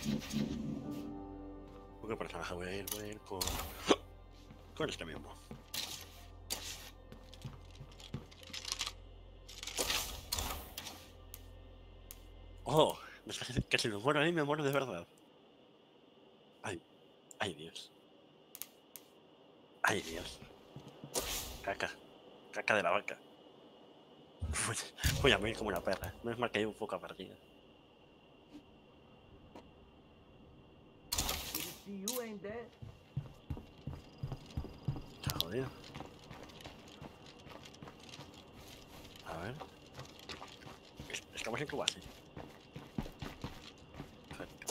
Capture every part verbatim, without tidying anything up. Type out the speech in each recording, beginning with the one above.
¿Con qué personaje voy a ir? Voy a ir con... con este mismo. Oh, que si me muero ahí me muero de verdad. Ay, ay Dios. Ay Dios. Caca. Caca de la vaca. Voy a morir como una perra. No es mal que hay un poco partida. Está jodido. A ver. Estamos en tu base. Perfecto.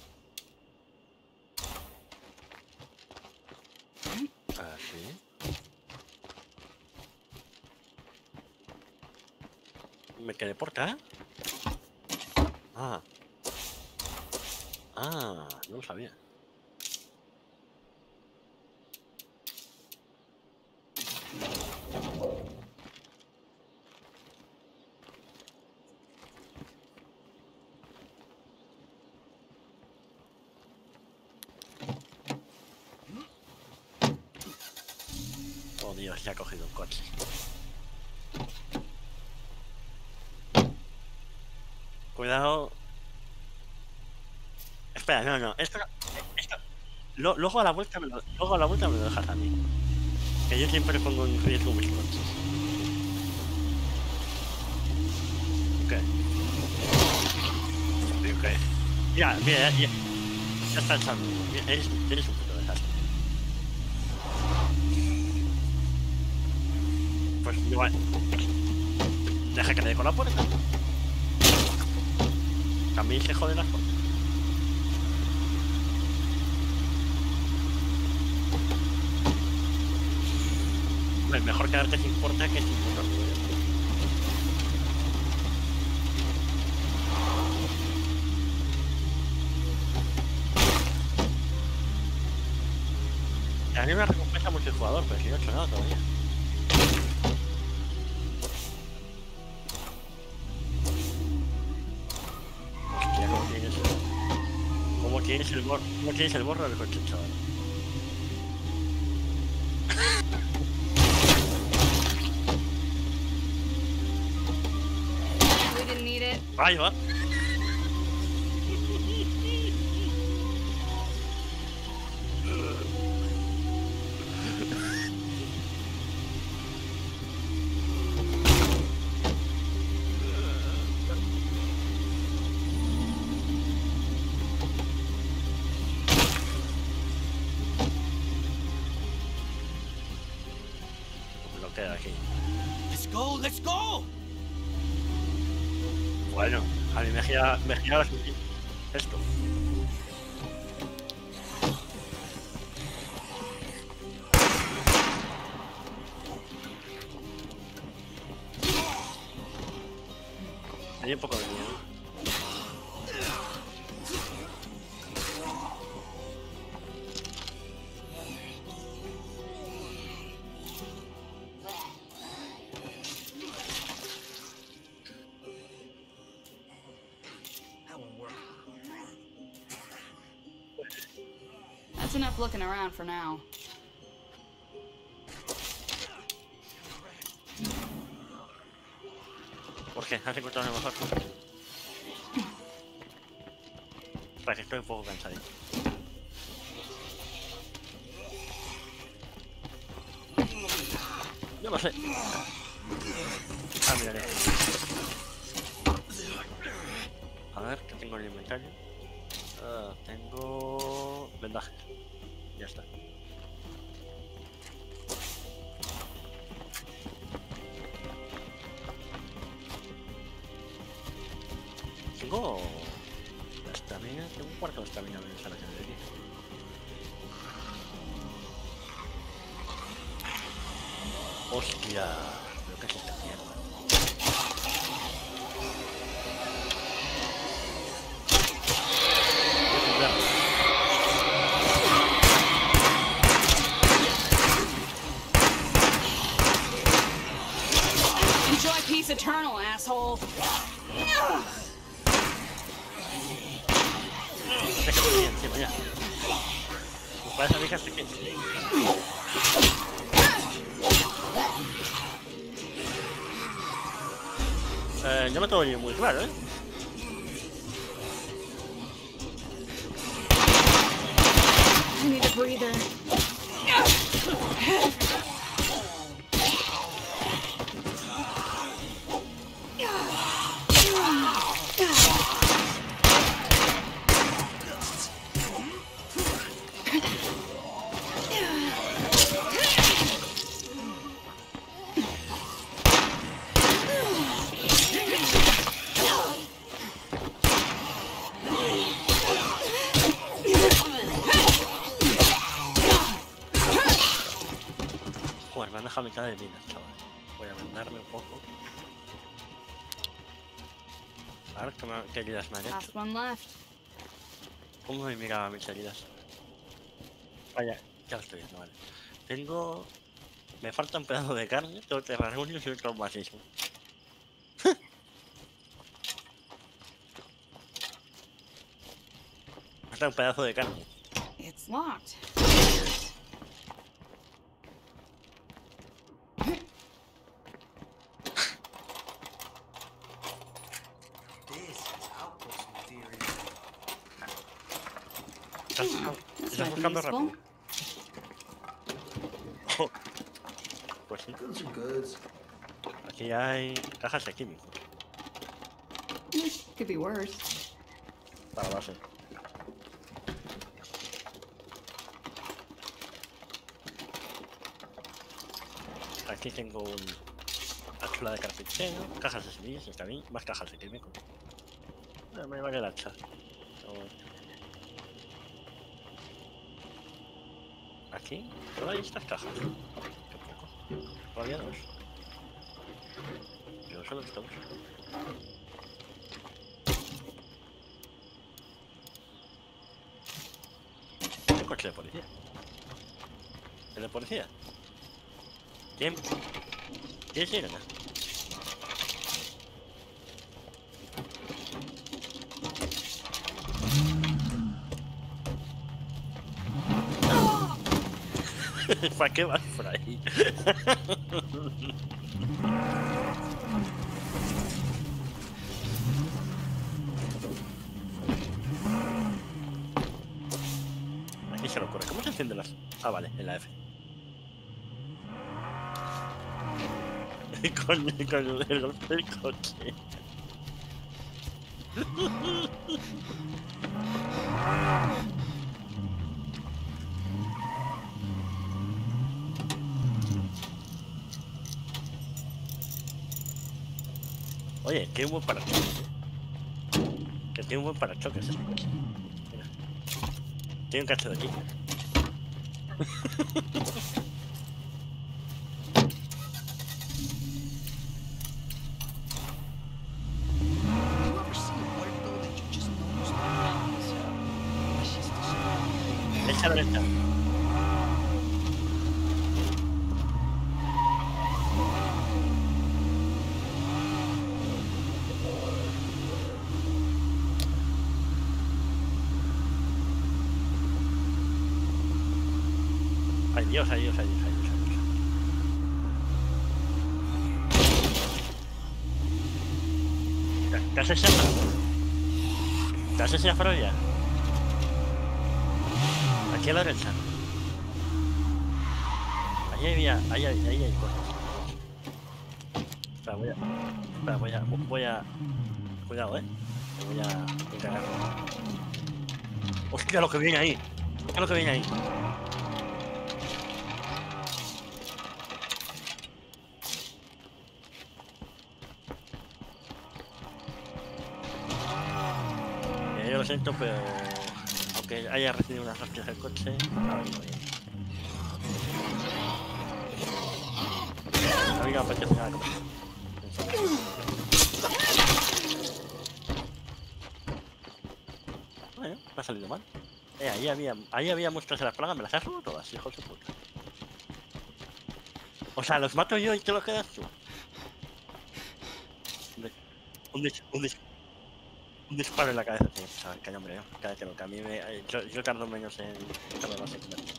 Así. Me quedé por acá. Ah. Ah, no lo sabía. Oh Dios, ya ha cogido un coche. Cuidado. Espera, no, no. Esto, esto. Lo, luego a la vuelta me lo, luego a la vuelta me lo dejas a mí. Que yo siempre pongo en riesgo mis coches. Ok. Ok. Ya, mira, ya, ya está echando. Eres, eres un puto desastre. Pues igual. Deja que le dé con la puerta. También se joden las puertas. Mejor quedarte sin puerta que sin puerta. A mí me recompensa mucho el jugador, pero si no he hecho nada todavía. Hostia, ¿cómo tienes el... ¿Cómo tienes el borro? ¿Cómo tienes el borro del coche, chaval? Ahí va. Lo queda aquí. Let's go, let's go. Bueno, a mí me gira, me gira la esto. Hay un poco de miedo. That's enough looking around for now. ¿Por qué? ¿Has encontrado una mejor? Para que estoy un poco cansadito. Yo lo sé. Ah, miraré. A ver, ¿qué tengo en el inventario? Uh, tengo... vendajes. Ya está. Tengo... la estamina... tengo un cuarto de estamina en esa región de aquí. Hostia, pero qué es esta mierda. Enjoy peace eternal, asshole. Se aquí encima ya. Pues parece a mí que hace que... Eh, yo me tengo muy claro, ¿eh? I need a breather. Joder, me han dejado mitad de vida, chaval. Voy a vendarme un poco. A ver qué, me, qué heridas me han hecho. Last one left. ¿Cómo me miraba mis heridas? Vaya, ya lo estoy viendo, vale. Tengo... Me falta un pedazo de carne, tengo terrarios y un traumatismo. Me falta un pedazo de carne. It's locked. This is outpost material. ¿Estás, This estás might be buscando useful. rápido? Oh. Pues sí, Goods are goods. aquí hay cajas de químicos Could be worse. para base. Aquí tengo un cápsula de carpintero, cajas de semillas, está bien, más cajas de químicos. No, me vale el hacha. No. Aquí, solo hay estas cajas. Qué poco. Todavía dos. Yo solo he visto dos. ¿Qué coche de policía? ¿El de policía? ¿Quién? ¿Quién sirena? ¿Para qué vas por ahí? Aquí se lo ocurre. ¿Cómo se encienden las...? Ah, vale, en la F. con, con el golpe del coche. Oye, tiene un buen parachoques, ¿eh? Que tiene un buen parachoques ese coche. Mira. Tiene un cacho de aquí. You ever see a muerto that you just know is not dead? It's just a story. Derecha, derecha. Ay Dios, ay Dios, ay Dios, ay Dios, ay Dios. ¿Te- ¿Te has asesinado? ¿Te has asesinado ya? Aquí a la derecha. Ahí había, ahí hay, ahí hay cosas. Espera, voy a, espera, voy a, voy a, cuidado, eh. Me voy a encargar. Hostia, lo que viene ahí. Hostia, lo que viene ahí. Eh, yo lo siento, pero aunque haya recibido unas hostias del coche, ahora mismo bien. A mí no me apetece nada comer. Bueno, no ha salido mal. Eh, ahí había, ahí había muestras de las plagas, me las has robado todas, hijo de puta. O sea, los mato yo y te lo quedas tú. Un dis- un dis- un dis- Un disparo en la cabeza, sí, sabes, que hombre, ¿no? Cada que lo que a mí me. eh, Yo, yo tardo menos en echarme base que menos.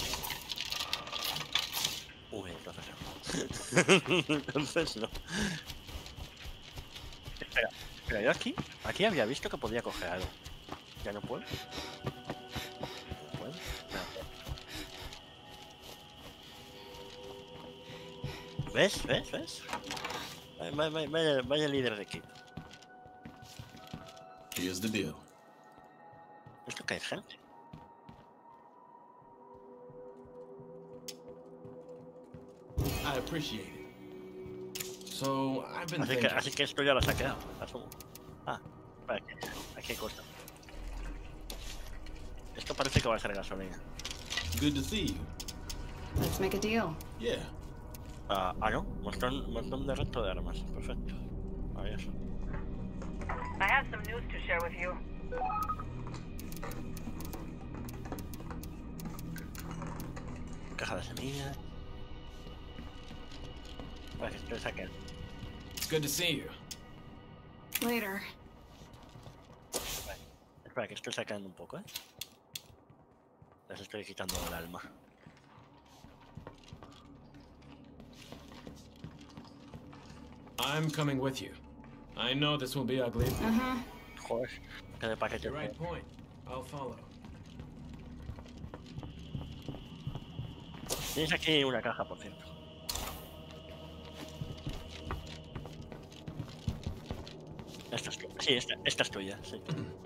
Uy, entonces no. Entonces no. Espera, espera, yo aquí, aquí había visto que podía coger algo. ¿Ya no puedo? ¿No puedo? Espera. ¿Ves? ¿Ves? ¿Ves? Vaya, vaya, vaya, vaya líder de equipo. Here's the deal. Esto que hay gente. I appreciate it. So, I've been Así que, thinking. así que esto ya lo has quedado. Asumo. Ah, para que aquí hay cosas. Esto parece que va a ser gasolina. Good to see you. Let's make a deal. Yeah. Ah, ah no, montón, montón de resto de armas. Perfecto. Maravilloso. I have some news to share with you. Caja de semillas. Para que esto saquen. It's good to see you. Later. Espera, que estoy sacando un poco, ¿eh? Les estoy quitando el alma. I'm coming with you. I know this will be ugly. Uh huh. Joder, que de paquete. The right point. I'll follow. Tienes aquí una caja, por cierto. Esta es tuya. Sí, esta, esta es tuya, sí.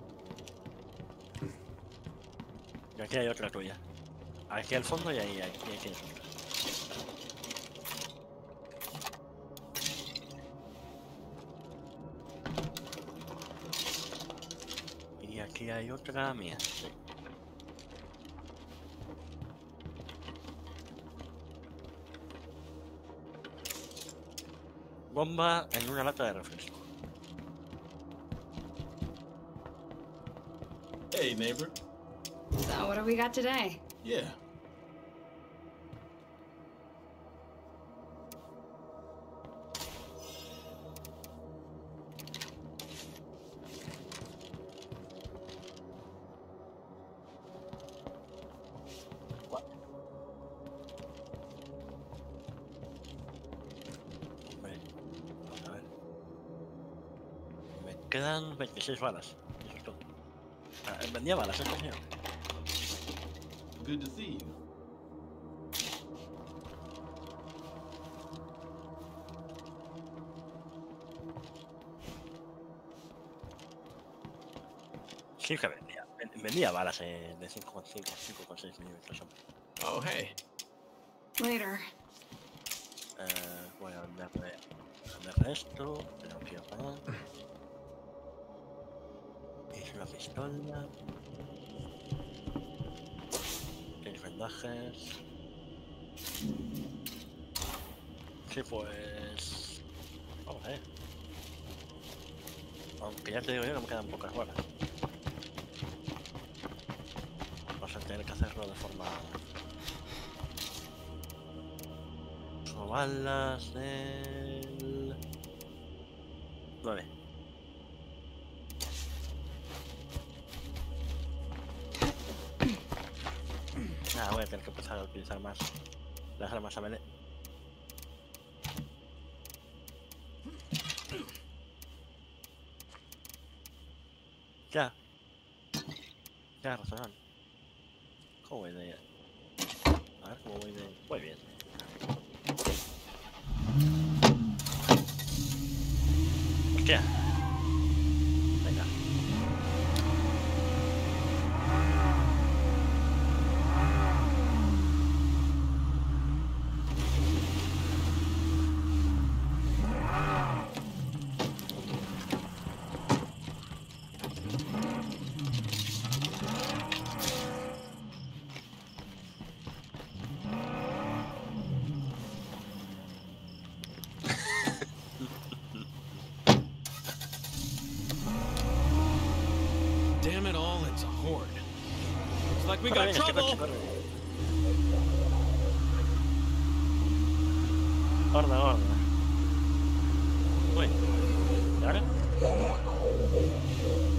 Y aquí hay otra tuya. Aquí al fondo y ahí, ahí, y ahí tienes otra. Y aquí hay otra mía, sí. Bomba en una lata de refresco. Hey, neighbor. So, what do we got today? Yeah. Hombre, vamos a ver. Me quedan veintiséis balas. Eso es todo. Ah, vendía balas, este señor. Good to see you. Sí que vendía. ven- Vendía balas eh, de cinco coma cinco, cinco coma seis milímetros. hombre. Oh, hey. Later. Eh, voy a venderle, venderle esto. Tengo que ir a pagar. Es una pistola. Tienes vendajes. Sí, pues. Vamos a ver. Aunque ya te digo yo que me quedan pocas balas. Vas a tener que hacerlo de forma. Son balas del. nueve. Nada, voy a tener que empezar a utilizar más las armas a melee. Ya. Ya, razonable. ¿Cómo voy de...? A ver, ¿cómo voy de...? Muy bien. Hostia. Venga. Damn it all, it's a horde. Looks like we Corre got bien, este coche, trouble. corre. Horda, horda. Uy. ¿Y ahora?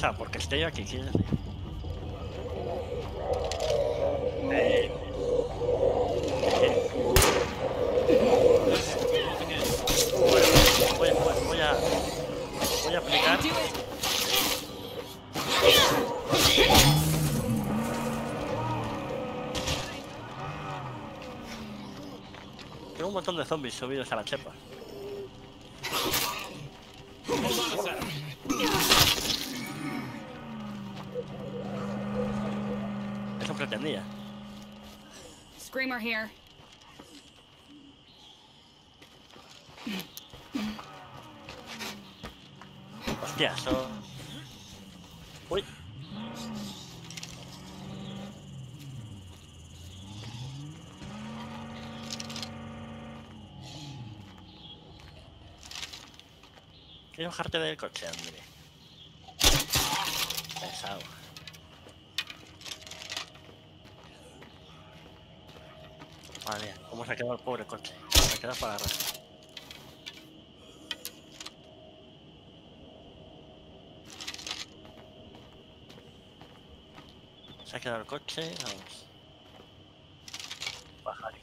sea, porque estoy aquí, ¿quieres decir? Eh... Bueno, voy, voy, voy a... Voy a aplicar... Tengo un montón de zombies subidos a la chepa. Eso pretendía. Screamer here. Hostia, eso... Uy. Quiero bajarte del coche, hombre. Pesado. Madre mía, cómo se ha quedado el pobre coche. Se ha quedado para agarrar. Se ha quedado el coche, vamos. Bajar.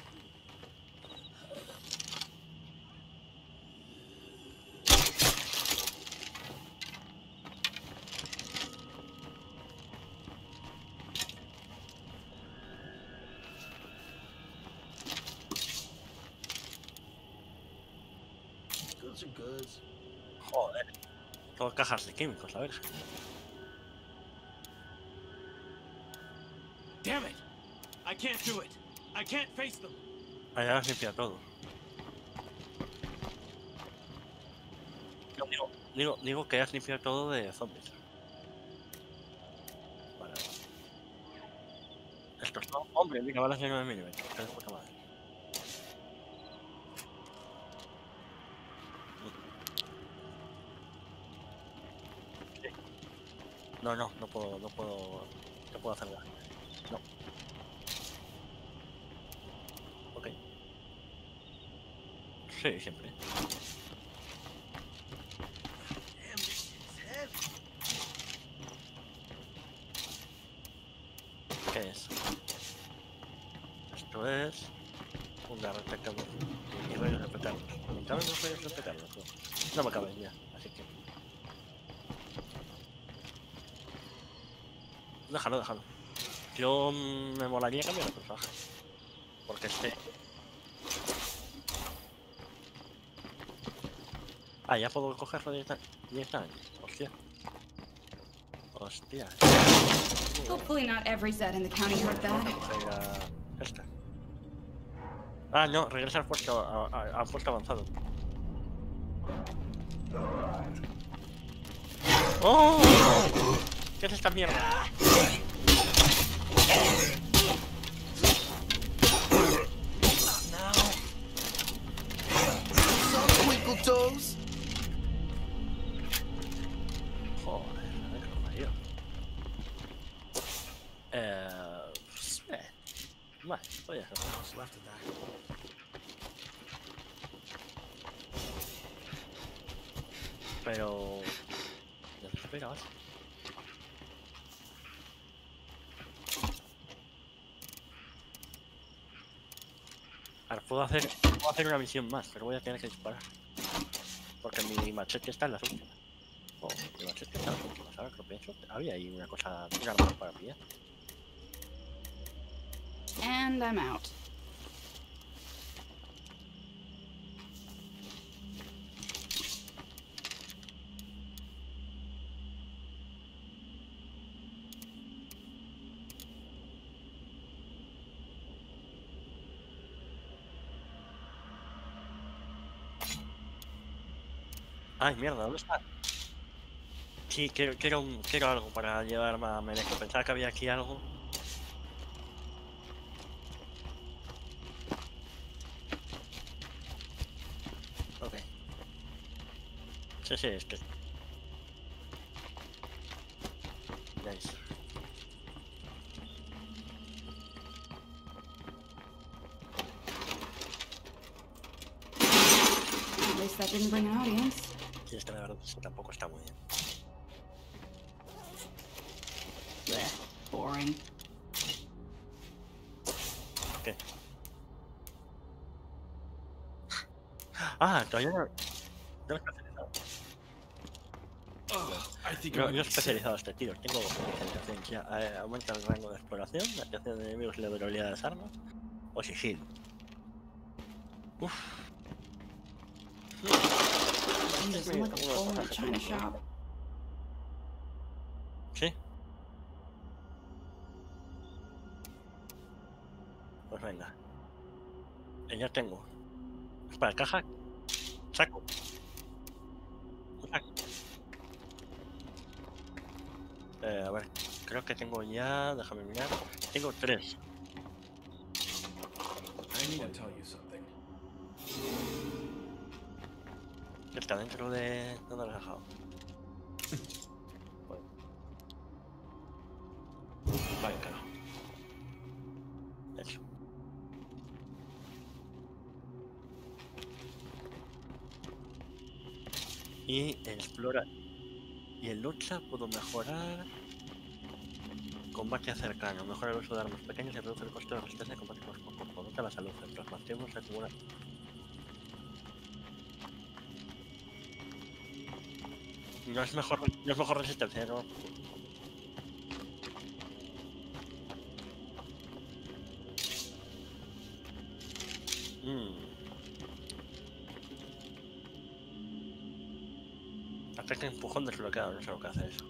Goods are goods. Joder. Todo cajas de químicos, a ver. Damn it! I can't do it. I can't face them. Allá has limpiado todo. No, digo, digo, digo que has limpiado todo de zombies. Vale, vale. Estos son, hombre, mira, balas de nueve milímetros. Qué de puta madre. Sí. No, no, no puedo, no puedo, no puedo hacer nada. No. Ok. Sí, siempre. Damn, this shit's heavy. ¿Qué es? Esto es un garrote que y rayos de petardos. ¿Me caben los rayos de petardos? No, no me caben ya, así que... Déjalo, déjalo. Yo mm, me molaría cambiar de personaje. Porque este... Ah, ya puedo cogerlo directamente. Hostia. Hostia. Hopefully not every Zed in the county heard that. Venga, esta. Ah, no, regresa al puesto, a, a, al puesto avanzado. ¡Oh! ¿Qué es esta mierda? Twinkle toes. Joder, a ver cómo ha ido. Eh... Pues, eh. Vale, voy a hacerlo. What's left of that? Pero... Ya se espera, ¿vale? Ahora puedo hacer, puedo hacer una misión más, pero voy a tener que disparar. Porque mi machete está en las últimas. Oh, mi machete está en las últimas, ahora que lo pienso. Había ahí una cosa, un arma para pillar. And I'm out. Ay, mierda, ¿dónde está? Sí, quiero, quiero, un- quiero algo para llevarme a Meneco. Pensaba que había aquí algo. Ok. Sí, sí, es que... Nice. At least that didn't bring an audience. Sí, es que la verdad eso tampoco está muy bien. boring. ¿Qué? Ah, todavía no... No he especializado. Oh, I think No, I'm no he gonna be sick. especializado este tiro. Tengo especializaciones ya. Eh, aumenta el rango de exploración, la atención de enemigos y la durabilidad de las armas. O sigilo. Uf. You just look like a bull in a china shop. ¿Sí? Pues venga. Eh, ya tengo. Espera, caja. Saco. Saco. Eh, a ver, creo que tengo ya. Déjame mirar. Tengo tres. I need to tell you something. Está dentro de. ¿Dónde lo has dejado? Bueno. Vale, claro. Eso. Y explora. Y en lucha puedo mejorar. Combate cercano. Mejora el uso de armas pequeñas y reduce el coste de resistencia de combate cuerpo a cuerpo. Nota la salud. Mientras más tiempo se acumula. No es mejor, no es mejor resistencia, ¿no? Mm. Ataque empujón desbloqueado, no sé lo que hace eso.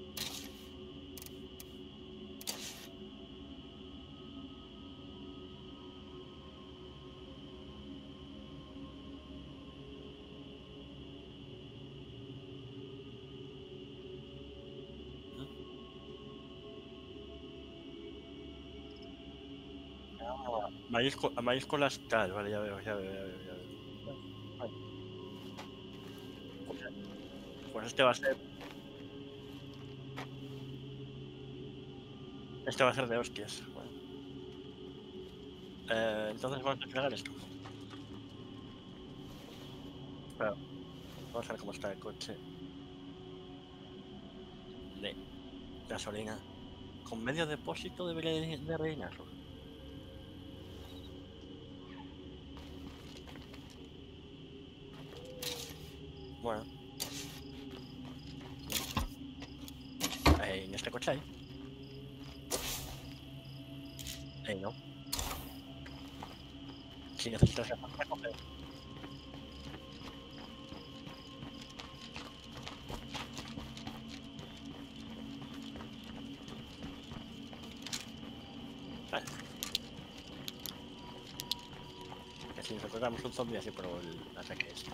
Maízco, a mayúsculas tal, vale, ya veo, ya veo, ya veo, ya veo. Vale. Pues, pues este va a ser. Este va a ser de hostias. Bueno. Eh, entonces vamos a cargar esto. Espera, vamos a ver cómo está el coche. De gasolina. Con medio depósito debería de, de rellenarlo. Bueno. Eh, en este coche hay. Eh, no. Si necesitas recoger. Vale. Que si nos encontramos un zombie así por el ataque este.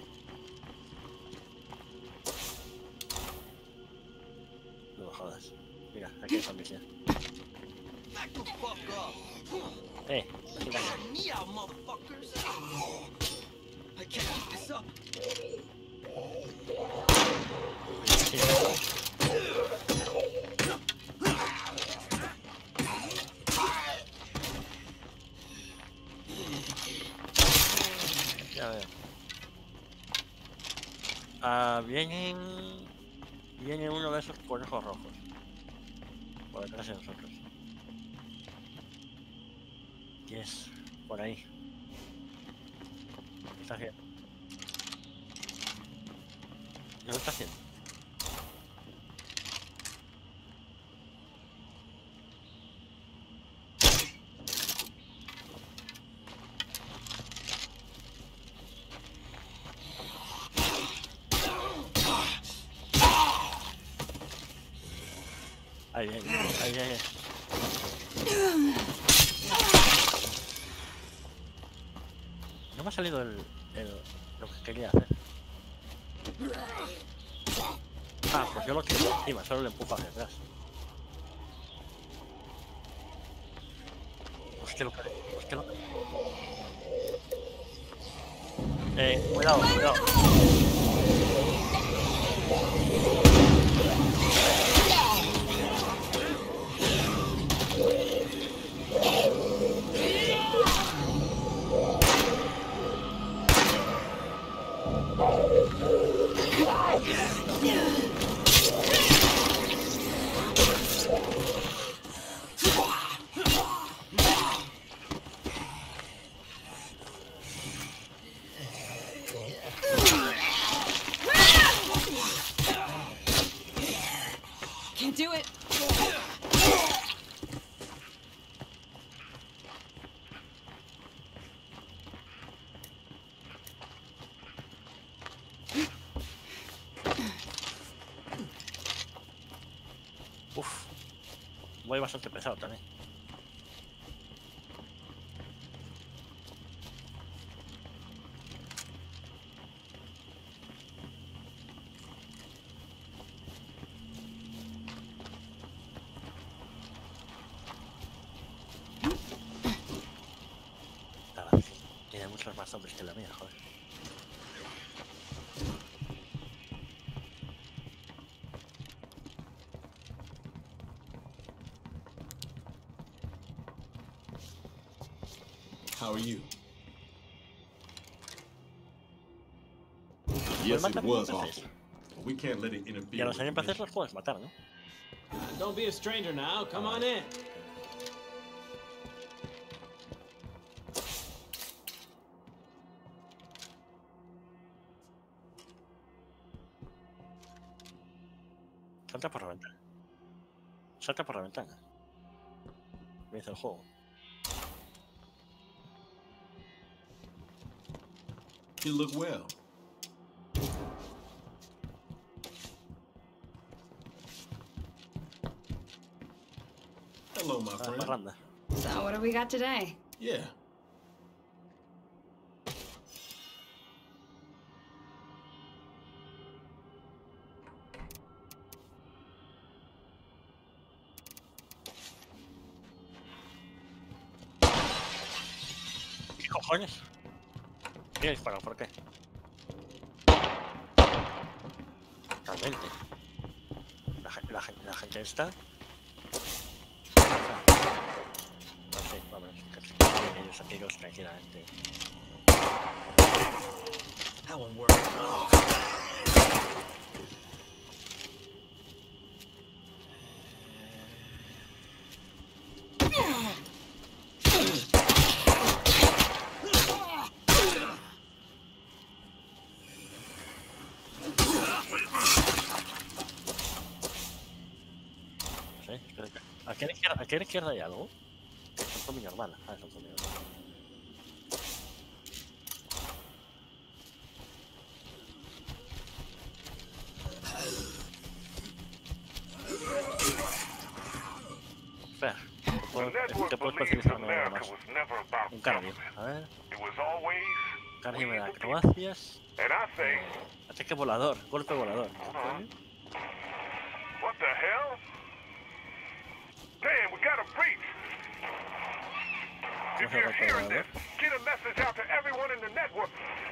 No me jodas. Mira, aquí hay zombies ya. Back the fuck up. Eh, así va. Me out, motherfuckers. I can't keep this up. Sí. Ya veo. Ah, vienen... Viene uno de esos conejos rojos. Por detrás de nosotros. Yes, por ahí. ¿Qué está haciendo? ¿Qué lo está haciendo? Ahí viene, ahí viene. No me ha salido el, el, lo que quería hacer. Ah, pues yo lo quiero encima, solo le empujo hacia atrás. Hostia, lo que... Hostia, lo que... Eh, cuidado, cuidado. Voy bastante pesado también. Nada, tiene muchos más hombres que la mía, joder. How are you? Puedes Yes, it matar was como awful. peces. We can't let it Y a interfere los with the enemigos mission. los puedes matar, ¿no? Uh, don't be a stranger now. Come on in. Salta por la ventana. Salta por la ventana. Me hizo el juego. You look well. Hello, my Ah, friend. parranda. So what do we got today? Yeah. ¿Qué cojones? ¿Quién disparó? ¿Por qué? Realmente. La, gen- la, gen- la gente está... No sé, vamos, que se queden ellos aquellos tranquilamente. That one worked. No sé, espera, espera. Aquí a la izquierda, aquí a la izquierda hay algo. Que es un zombie normal. Ah, es un zombie normal. Espera, te puedo, te puedo especializar en algo más. Un cardio. A ver, It was always cardio de acrobacias. and I say, Eh, ataque volador, golpe volador. what the hell? Damn, we got a breach. ¿Cómo If se you're golpe hearing volador? this, get a message out to everyone in the network.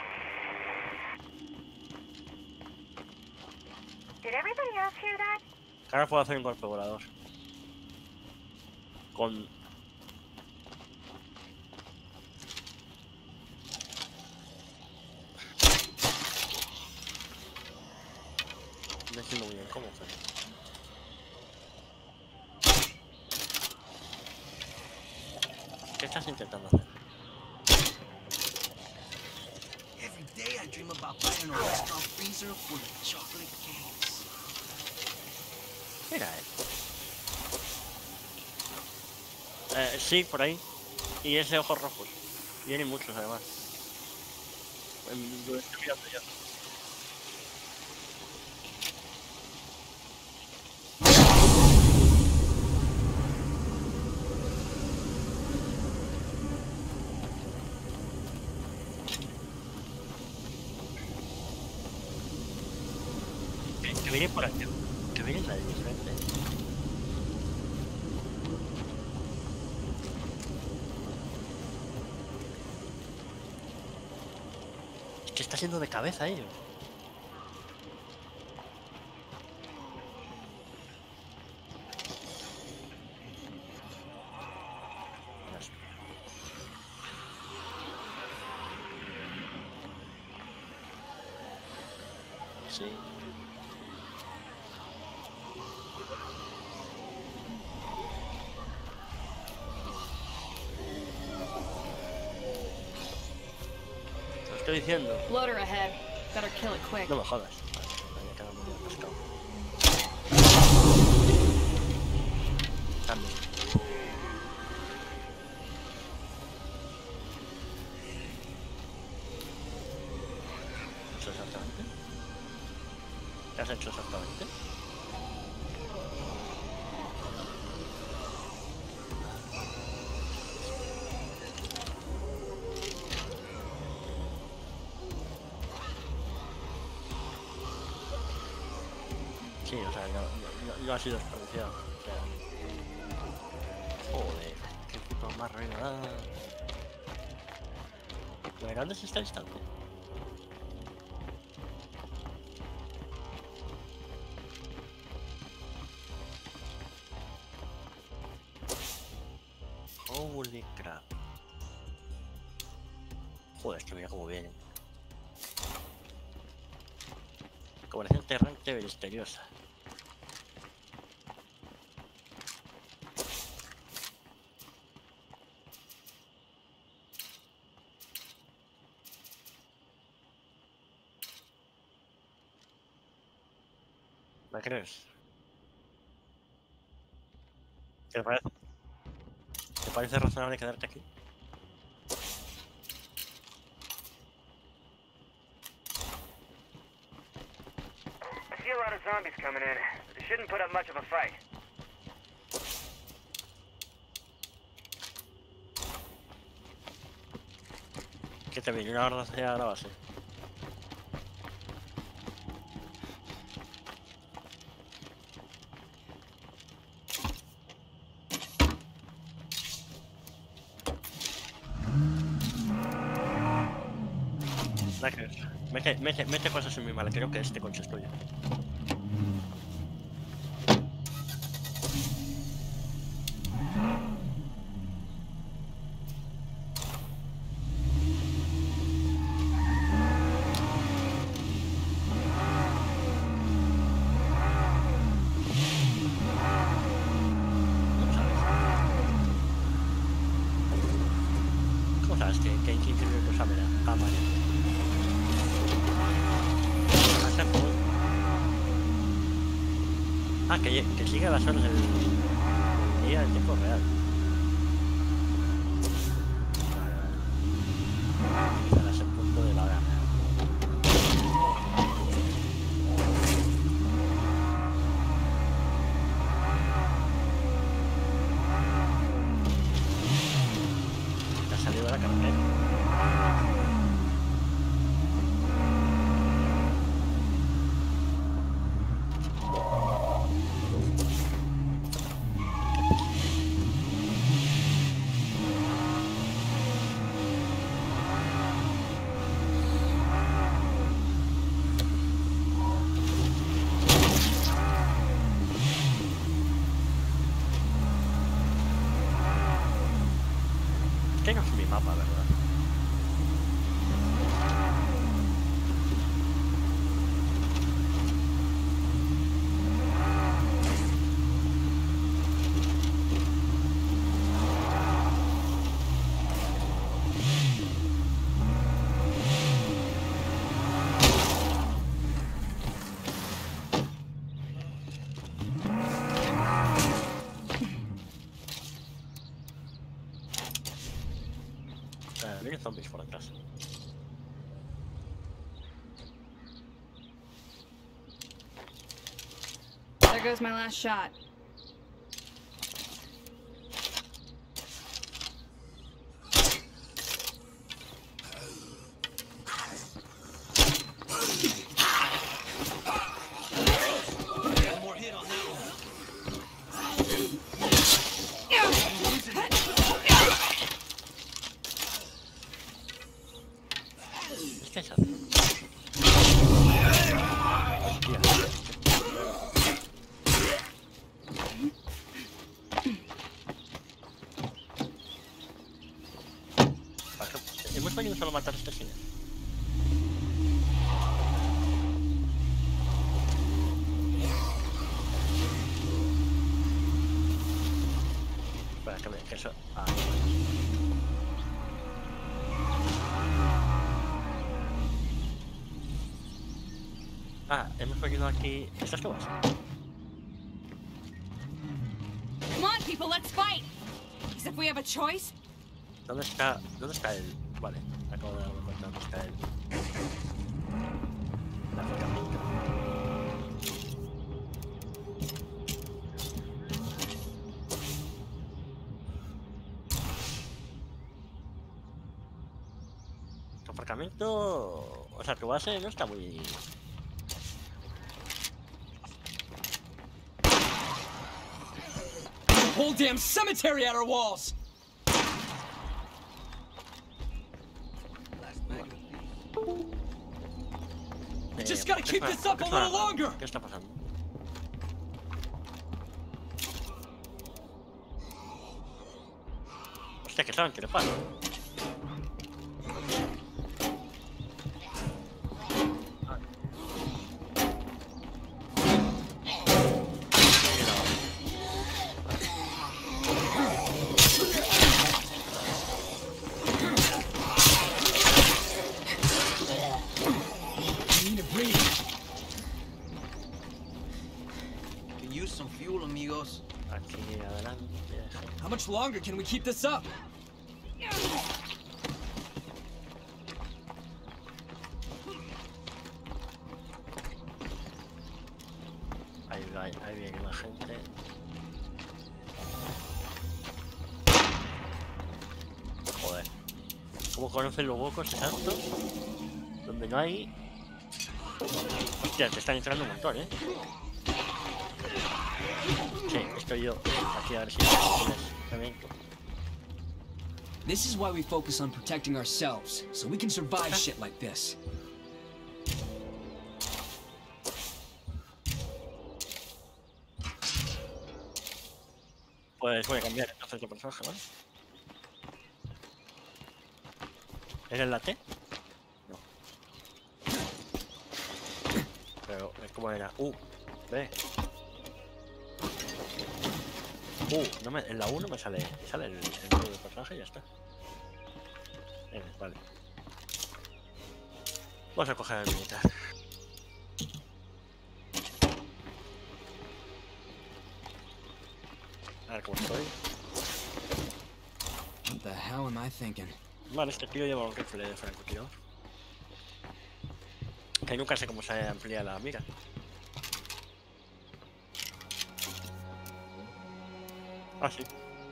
Did everybody else hear that? Ahora puedo hacer un golpe volador. Con... No entiendo muy bien cómo, pero... ¿Qué estás intentando hacer? Every day I dream about buying a restaurant freezer full of chocolate cakes. Mira, eh. Eh, sí, por ahí. Y ese ojos rojos. Vienen muchos, además. Em, Lo estoy mirando ya. Que, que vienen por aquí. Que vienen de diferente. Que está siendo de cabeza ellos. Sí. Te lo estoy diciendo. Loader ahead. Better kill it quick. No me jodas. Vale, me quedado muy atascado. Cambio. ¿Qué has hecho exactamente? ¿Qué has hecho exactamente? sí, o sea, no, no, no, no ha sido desperdiciado. O sea, joder, qué puto más ruido. Ah. ¿De dónde se está el instante? Holy crap. Joder, es que mira cómo viene. Combinación errante misteriosa. ¿Me crees? ¿Te parece? ¿Te parece razonable quedarte aquí? I see a lot of zombies coming in. They shouldn't put up much of a fight. Que te viene una horda hacia la base. Mete, mete, mete cosas en mi maletero que este coche es tuyo. ¿Cómo sabes que, que hay quince minutos a ver? Ah, vale. Ah, que, que sigue las horas del día en tiempo real. Ahora es el punto de la hora. Te ha salido de la carretera. Que no es mi mapa, ¿verdad? Vienen zombies por detrás. There goes my last shot. One more hit on that one. ¿Qué es eso? Hostia. Hemos venido solo a matar a este señor. Espera, que, me, que eso... Ah, ah, hemos venido aquí... ¿Estas cosas? Come on, people, let's fight! As if we have a choice. ¿Dónde está? ¿Dónde está él? Vale, acabo de darme cuenta dónde está él. La fotografía. Tu aparcamiento... O sea, tu base no está muy... whole damn cemetery at our walls! Eh, Just gotta ¿qué keep está- this up qué a está- little longer. ¿Qué está pasando? Hostia, que saben que le pasa. I need to breathe. Can use some fuel, amigos. Aquí adelante. How much longer can we keep this up? Ahí, ahí, ahí viene la gente. Joder. ¿Cómo conocen los huecos exactos? Donde no hay... Hostia, te están entrando un montón, ¿eh? Sí, estoy yo. Aquí a ver si tienes también. This is why we focus on protecting ourselves, so we can survive shit like this. Pues voy a cambiar entonces de personaje, ¿vale? ¿Eres la T? No. Pero, ¿cómo era? U, B. Uh, no me, en la U no me sale, me sale el, el número de personaje y ya está. Eh, vale. Vamos a coger el militar. A ver cómo estoy. What the hell am I thinking? Vale, este tío lleva un rifle de francotirador. Que nunca sé cómo se amplía la mira. Ah, sí.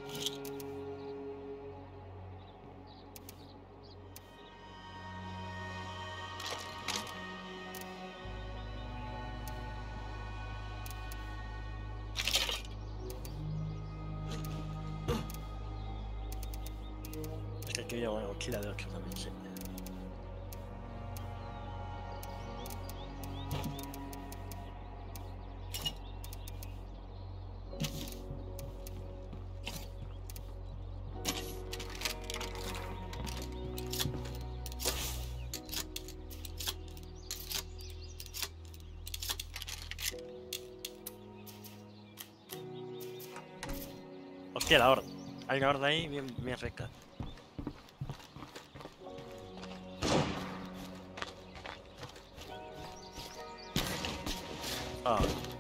Este tío lleva una mochila de ocho también, sí. Hostia, la horda. Hay una horda ahí bien, bien rica. Ah.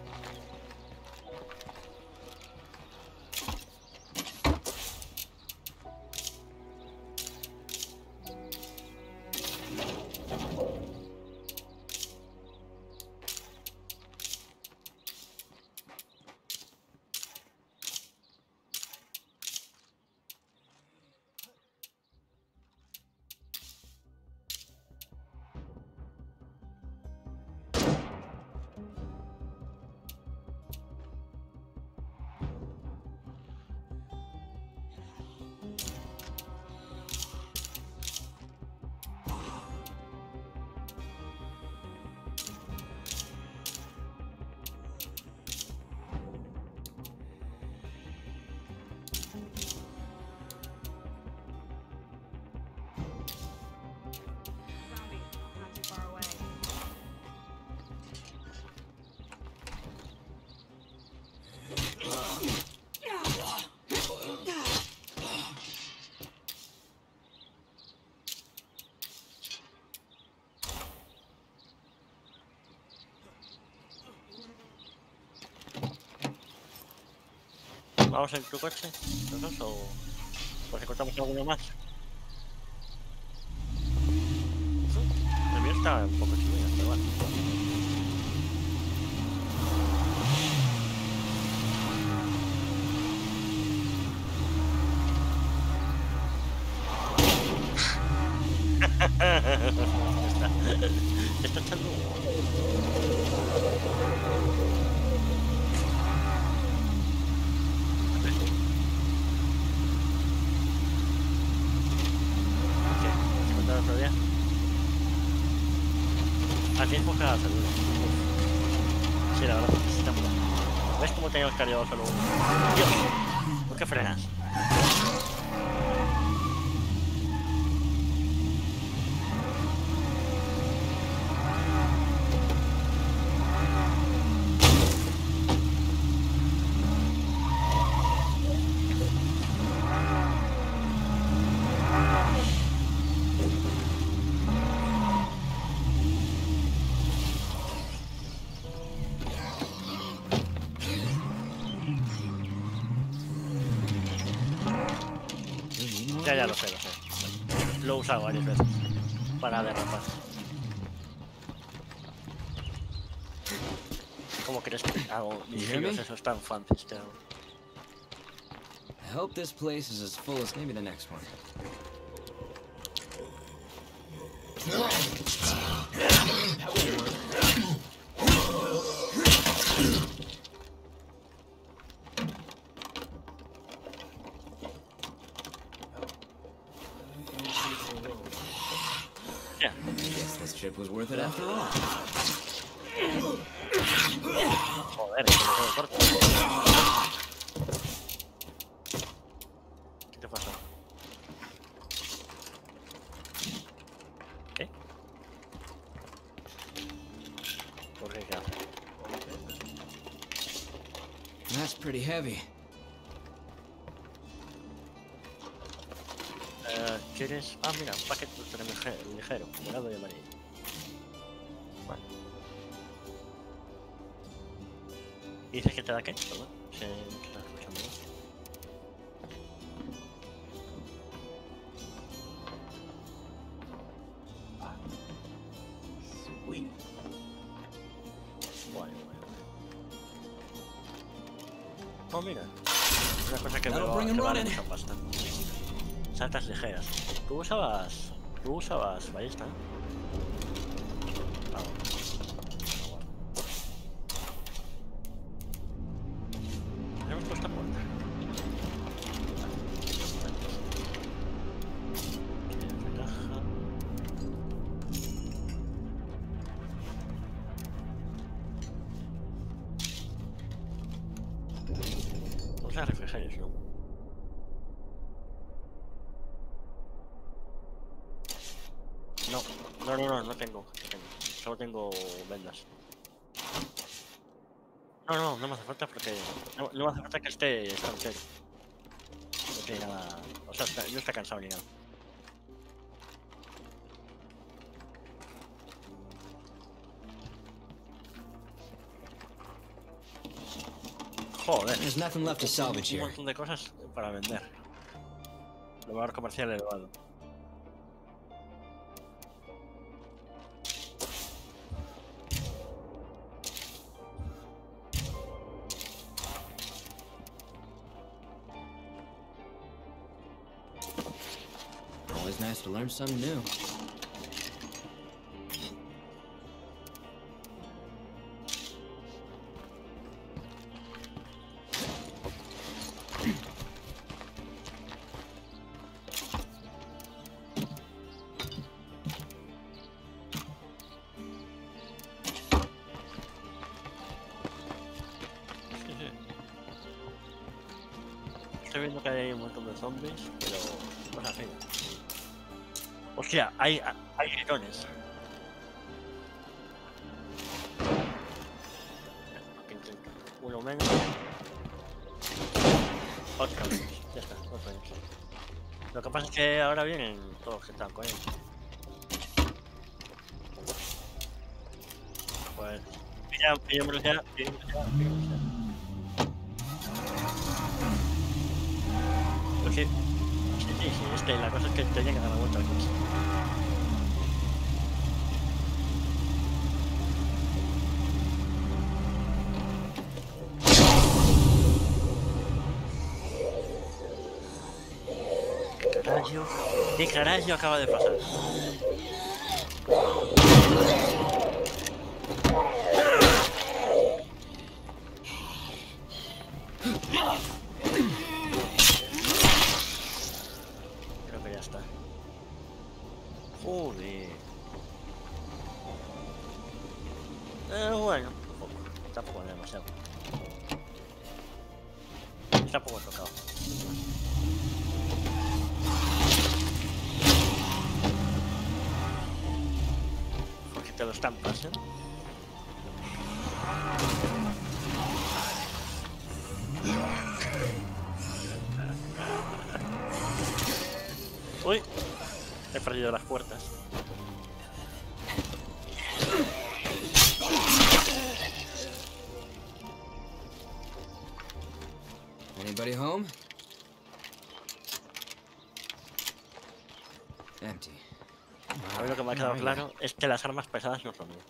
Not too far away. ¿Vamos en tu coche? ¿Nosotros o pues encontramos alguno más? El mío está un poco chido, pero vale. está, está echando humo. a tiempo cada segundo. Sí, la verdad, sí está muy bien. ¿Ves cómo tengo cargado solo uno? Dios, ¿por qué frenas? Ya, ya lo sé, lo sé. Lo he usado varias veces para derrapar. ¿Cómo crees que hago mis You hear giros me? esos tan fancies que hago? I hope this place is as full as maybe the next one. Ya. Guess this trip was worth it after all. Joder, que me quedo corto. ¿Qué te pasa? ¿Qué? ¿Por qué qué hace? That's pretty heavy. Eh, ¿Quieres...? Ah, mira, un paquete ultra ligero, ligero, morado y amarillo. Bueno. ¿Y dices que te da qué? Perdón, se me está escuchando. Sweet. Guay, guay, guay. Oh, mira. Una cosa que me That'll va, bring 'em que vale running. mucha pasta. Saltas ligeras. Tú usabas... Tú usabas ballesta, ¿eh? Ah, bueno. Ya me cuesta puerta. Caja. Usa reflejarios, ¿no? No, no, no, no, no tengo, no tengo. Solo tengo vendas. No, no, no me hace falta porque... No, no me hace falta que esté entero. No tiene nada... O sea, está- no está cansado ni nada. Joder. There's nothing left to salvage Un here. montón de cosas para vender. De valor comercial elevado. Always nice to learn something new. Sí, sí. Estoy viendo que hay un montón de zombies, pero cosa fina. Hostia, hay, hay gritones. Uno menos. Otro menos. Ya está, otro menos. Lo que pasa es que ahora vienen todos los que están con él. Pues... Pilla, pilla velocidad, pilla velocidad, pilla velocidad. Pues sí, sí, sí, sí, es que la cosa es que te llegan a la vuelta al coche. ¿Qué carajo? ¿Qué carajo acaba de pasar? Creo que ya está. Joder. Eh, bueno, un poco. Tampoco demasiado. Está poco tocado. Porque te lo estampas, ¿eh? Uy, he perdido las puertas. Anybody home? Empty. A mí lo que me ha quedado claro es que las armas pesadas no son mías.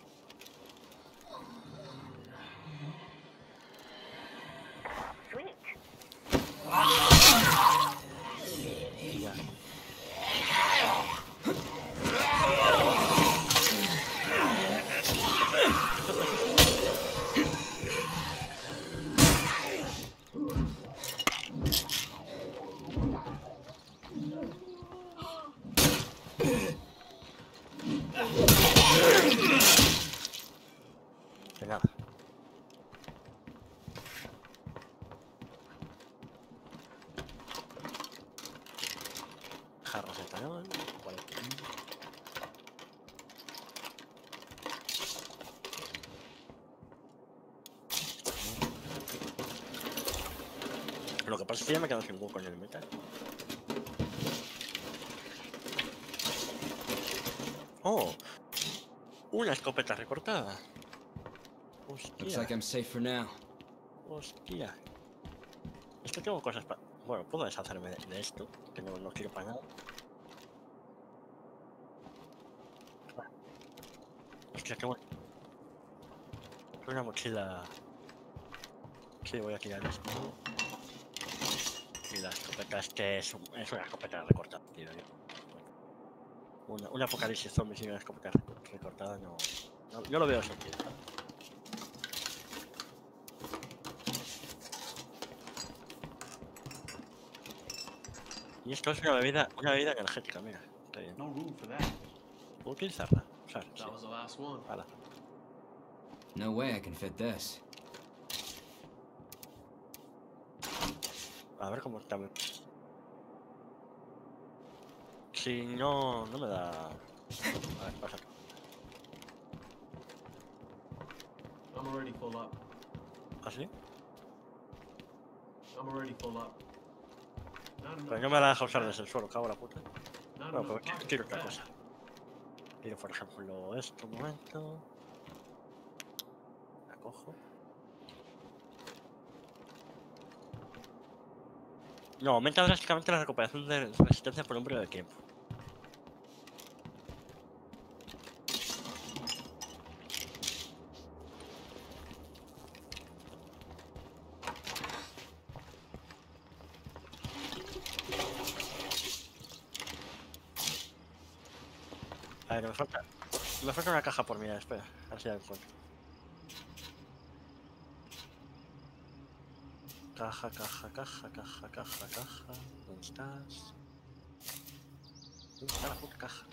Sweet. Y ya. De nada. Jarros de talón. cuarenta. Lo que pasa es que ya me quedo sin hueco en el metal. Oh, una escopeta recortada. Looks Hostia, like I'm safe for now. hostia. Es que tengo cosas para... Bueno, puedo deshacerme de, de esto, que no, no quiero para nada. Hostia, qué bueno. Una mochila... Sí, voy a tirar esto. Y la escopeta es que es, un, es una escopeta recortada, tío. Una, un apocalipsis zombie sin una escopeta recortada no, no... Yo lo veo sentido. Y esto es una bebida, una bebida energética, mira. Está bien. No room for that. ¿Puedo utilizarla? O sea, sí. That was the last one. Hala. No way I can fit this. A ver cómo está. Si no, no me da... A ver, pasa. I'm already full up. ¿Así? I'm already full up. Not enough Pues no me la deja usar desde el suelo, cago en la puta. Not Bueno, enough pues pockets quiero for otra that. cosa. Quiero, por ejemplo, esto, un momento. La cojo. No, aumenta drásticamente la recuperación de resistencia por un periodo de tiempo. A ver, me falta... Me falta una caja por mirar, espera. A ver si la encuentro. Caja, caja, caja, caja, caja, caja. ¿Dónde estás? ¿Dónde está la puta caja?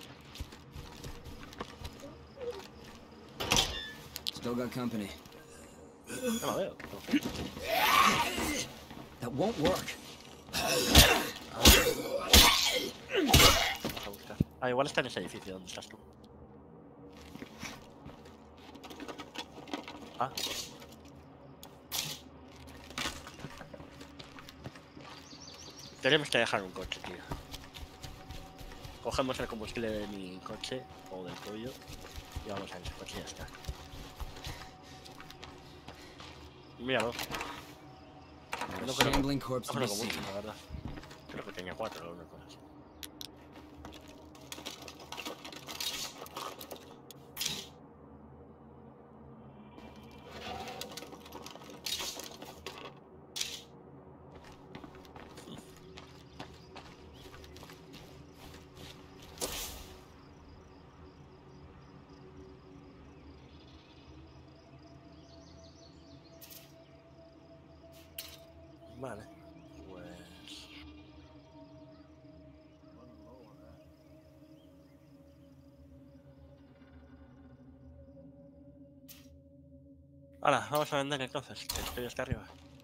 Still got company. No la veo. No. That won't work. Vamos a buscar. Ah, igual está en ese edificio donde estás tú. Ah. Tenemos que dejar un coche, tío. Cogemos el combustible de mi coche o del tuyo y vamos a ese coche y ya está. Míralo. Not a No creo, shambling no corpse to creo be que seen. mucho, la verdad. Creo que tenía cuatro o una cosa así. Vale, pues... Ahora, vamos a vender entonces, que estoy hasta arriba.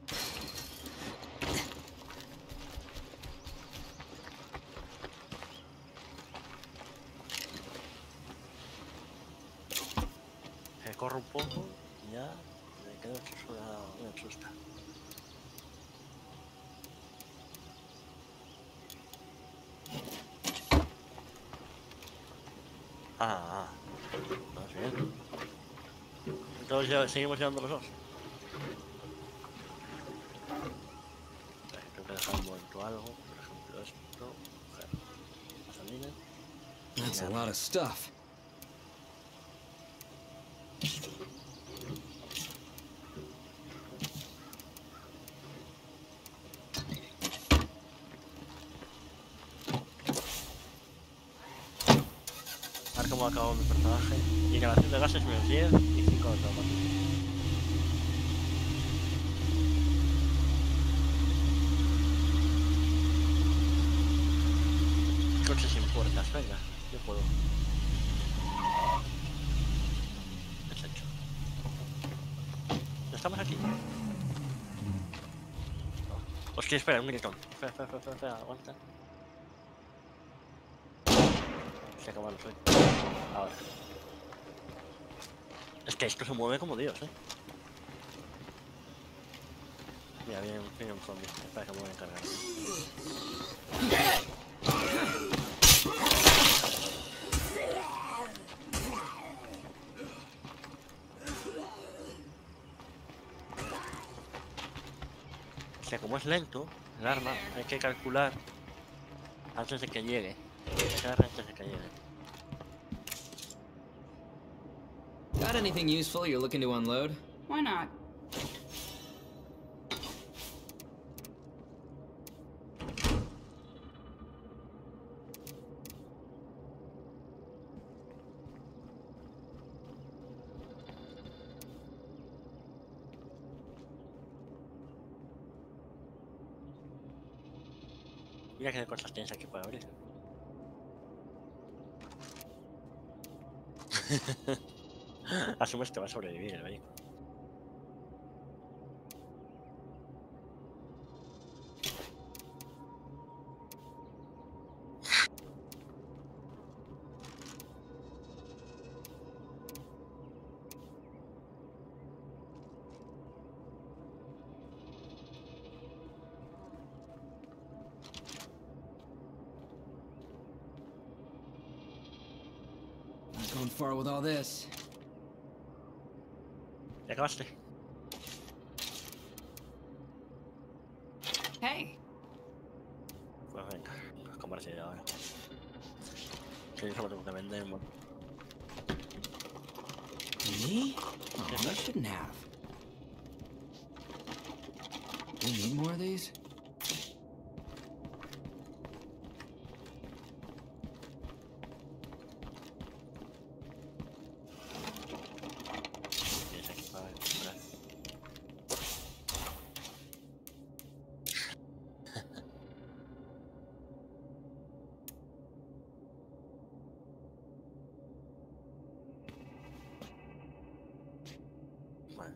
Que corro un poco y ya me quedo una, una chusta. Ah, ah. Más bien. Entonces ya seguimos llevando los dos. Vale, tengo que dejar un momento algo, por ejemplo esto, coger gasolina. That's a lot of stuff. A ver cómo acabó mi personaje. Inhalación de gases menos diez y cinco de automático. Coches sin puertas, venga, yo puedo. Es hecho. ¿Ya estamos aquí? No. Hostia, espera, un gritón. Espera, espera, espera, espera, espera, aguanta. Se acabó el sueño. Ahora. Es que esto se mueve como Dios, eh. Mira, viene un, viene un zombie. Espera que me voy a encargar. O sea, como es lento, el arma, hay que calcular antes de que llegue. Antes de que llegue. Got anything useful you're looking to unload? Why not? Mira qué cosas tienes aquí para abrir. Asumes que va a sobrevivir el vehículo. Not going far with all this. ¿Ya acabaste? Hey, Pues venga, a comerse ya ahora. Que yo solo tengo que vender un montón. Me? Oh, you shouldn't have. Do you need more of these? Tienes aquí para comprar. Vale.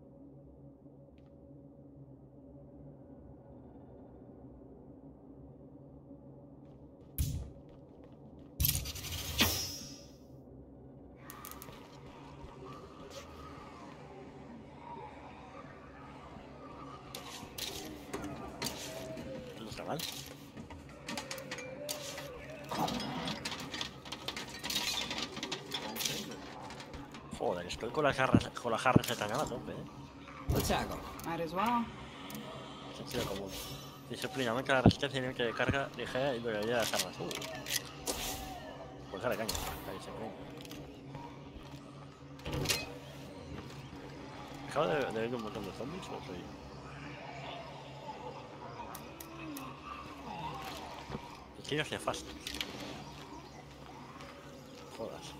No está mal. Joder, estoy con las garras, con las jarras de tan a tope, eh. Let's tackle. might as well. Sentido común. Disciplina, aumenta la resistencia y límite de carga ligera y durabilidad de las armas. Uh. Pues dale caña. Ahí se cree. ¿Acabo de, de ver un montón de zombies o soy yo? Tiros nefastos. Jodas.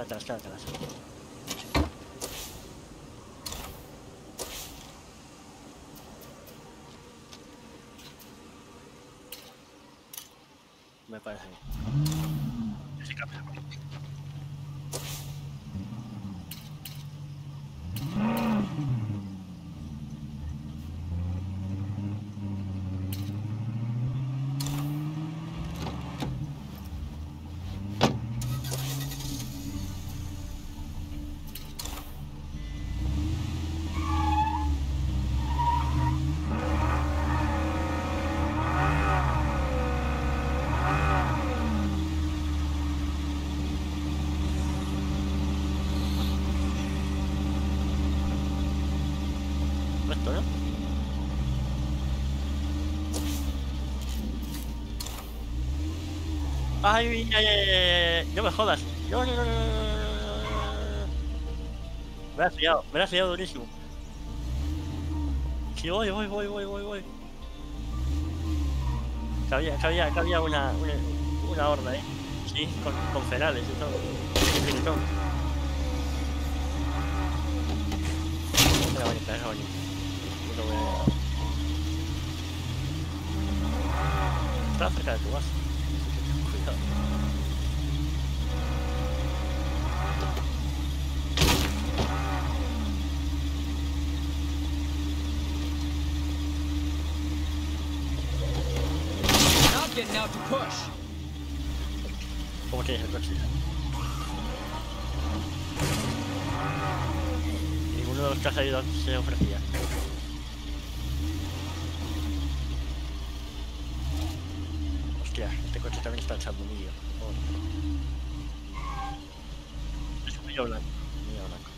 quédatelas, quédatelas. Me parece bien. Sí, cambia. Esto, ¿no? Ay, ay, ay, ay, ay, no me jodas. No, no, no, no, no, no, no. Me has liado, me has liado durísimo. Sí, voy, voy, voy, voy, voy, voy. Cabía, cabía, cabía una, una, una horda, ¿eh? Sí, con, con ferales y todo. Y todo. Era bonita, era bonita. Yo lo voy a... Está cerca de tu base. Cuidado. Not getting out to push. ¿Cómo tienes el coche? Ninguno de los que ha salido antes se ofrecía. Hostia, este coche también está echando un millo. Es un millo blanco. Un millo blanco.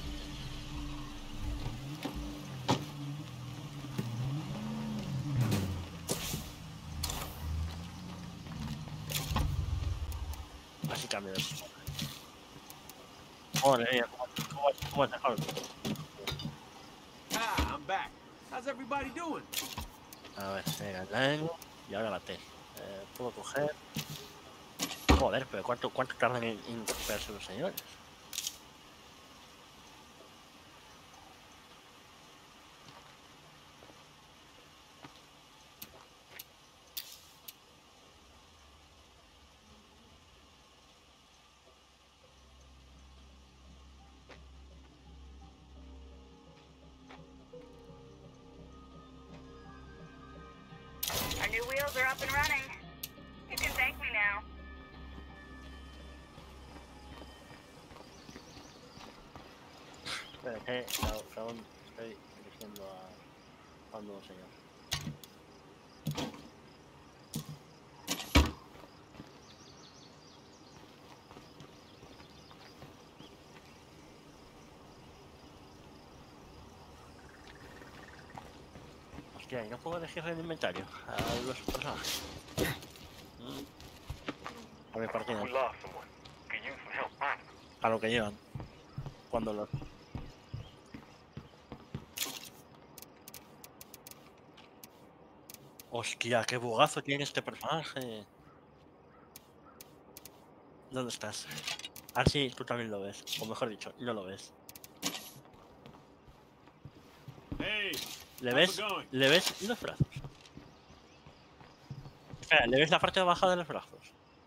Así cambio de eso. Joder, mía, ¿cómo, cómo, cómo es mejor? Ah, I'm back. How's everybody doing? A ver, venga, la N y ahora la T. Eh, Puedo coger... Joder, pero ¿cuánto, cuánto tardan en, en recuperarse los señores? Our new wheels are up and running. You can thank me now. Espera, que aún estoy eligiendo a, a un nuevo señor. Hostia, ¿y no puedo elegir el inventario a los personajes? A mi partida. A lo que llevan. Cuando los... Hostia, qué bugazo tiene este personaje. ¿Dónde estás? Ah, sí, tú también lo ves. O mejor dicho, no lo ves. Hey, ¿Le how's ves? it going? ¿Le ves los brazos? Espera, ¿le ves la parte de abajo de los brazos?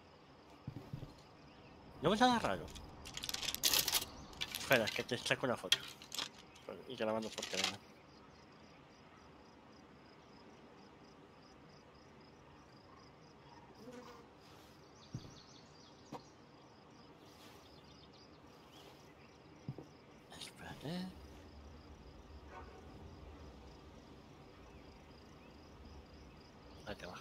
¿No ves nada raro? Espera, es que te saco una foto. Y te la mando por teléfono. Espérate. Ahí te vas.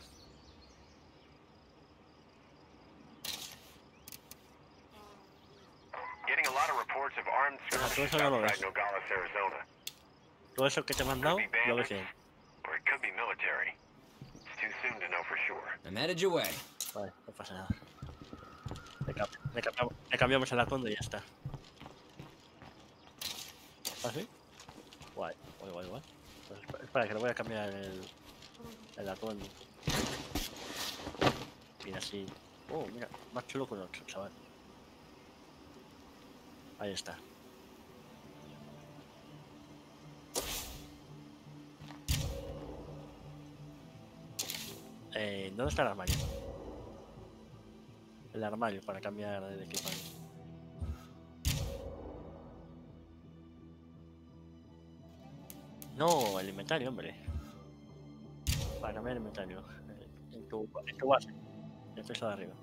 Getting a lot of reports of armed skirmishes eso no lo outside ves. Nogales, Arizona. Todo eso que te he mandado, lo ves bien. Or it could be military. It's too soon to know for sure. I'm headed your way. Vale, no pasa nada. Le, cam le, cambiamos, le cambiamos el atuendo y ya está. ¿Así? Guay, guay, guay, guay. Pues espera, espera, que le voy a cambiar el, el atuendo. Mira así. Oh, mira, más chulo que un otro, chaval. Ahí está. Eh, ¿Dónde está el armario? El armario para cambiar de equipamiento. No, el inventario, hombre. Para cambiar el inventario. En tu, en tu base. Esto está de arriba.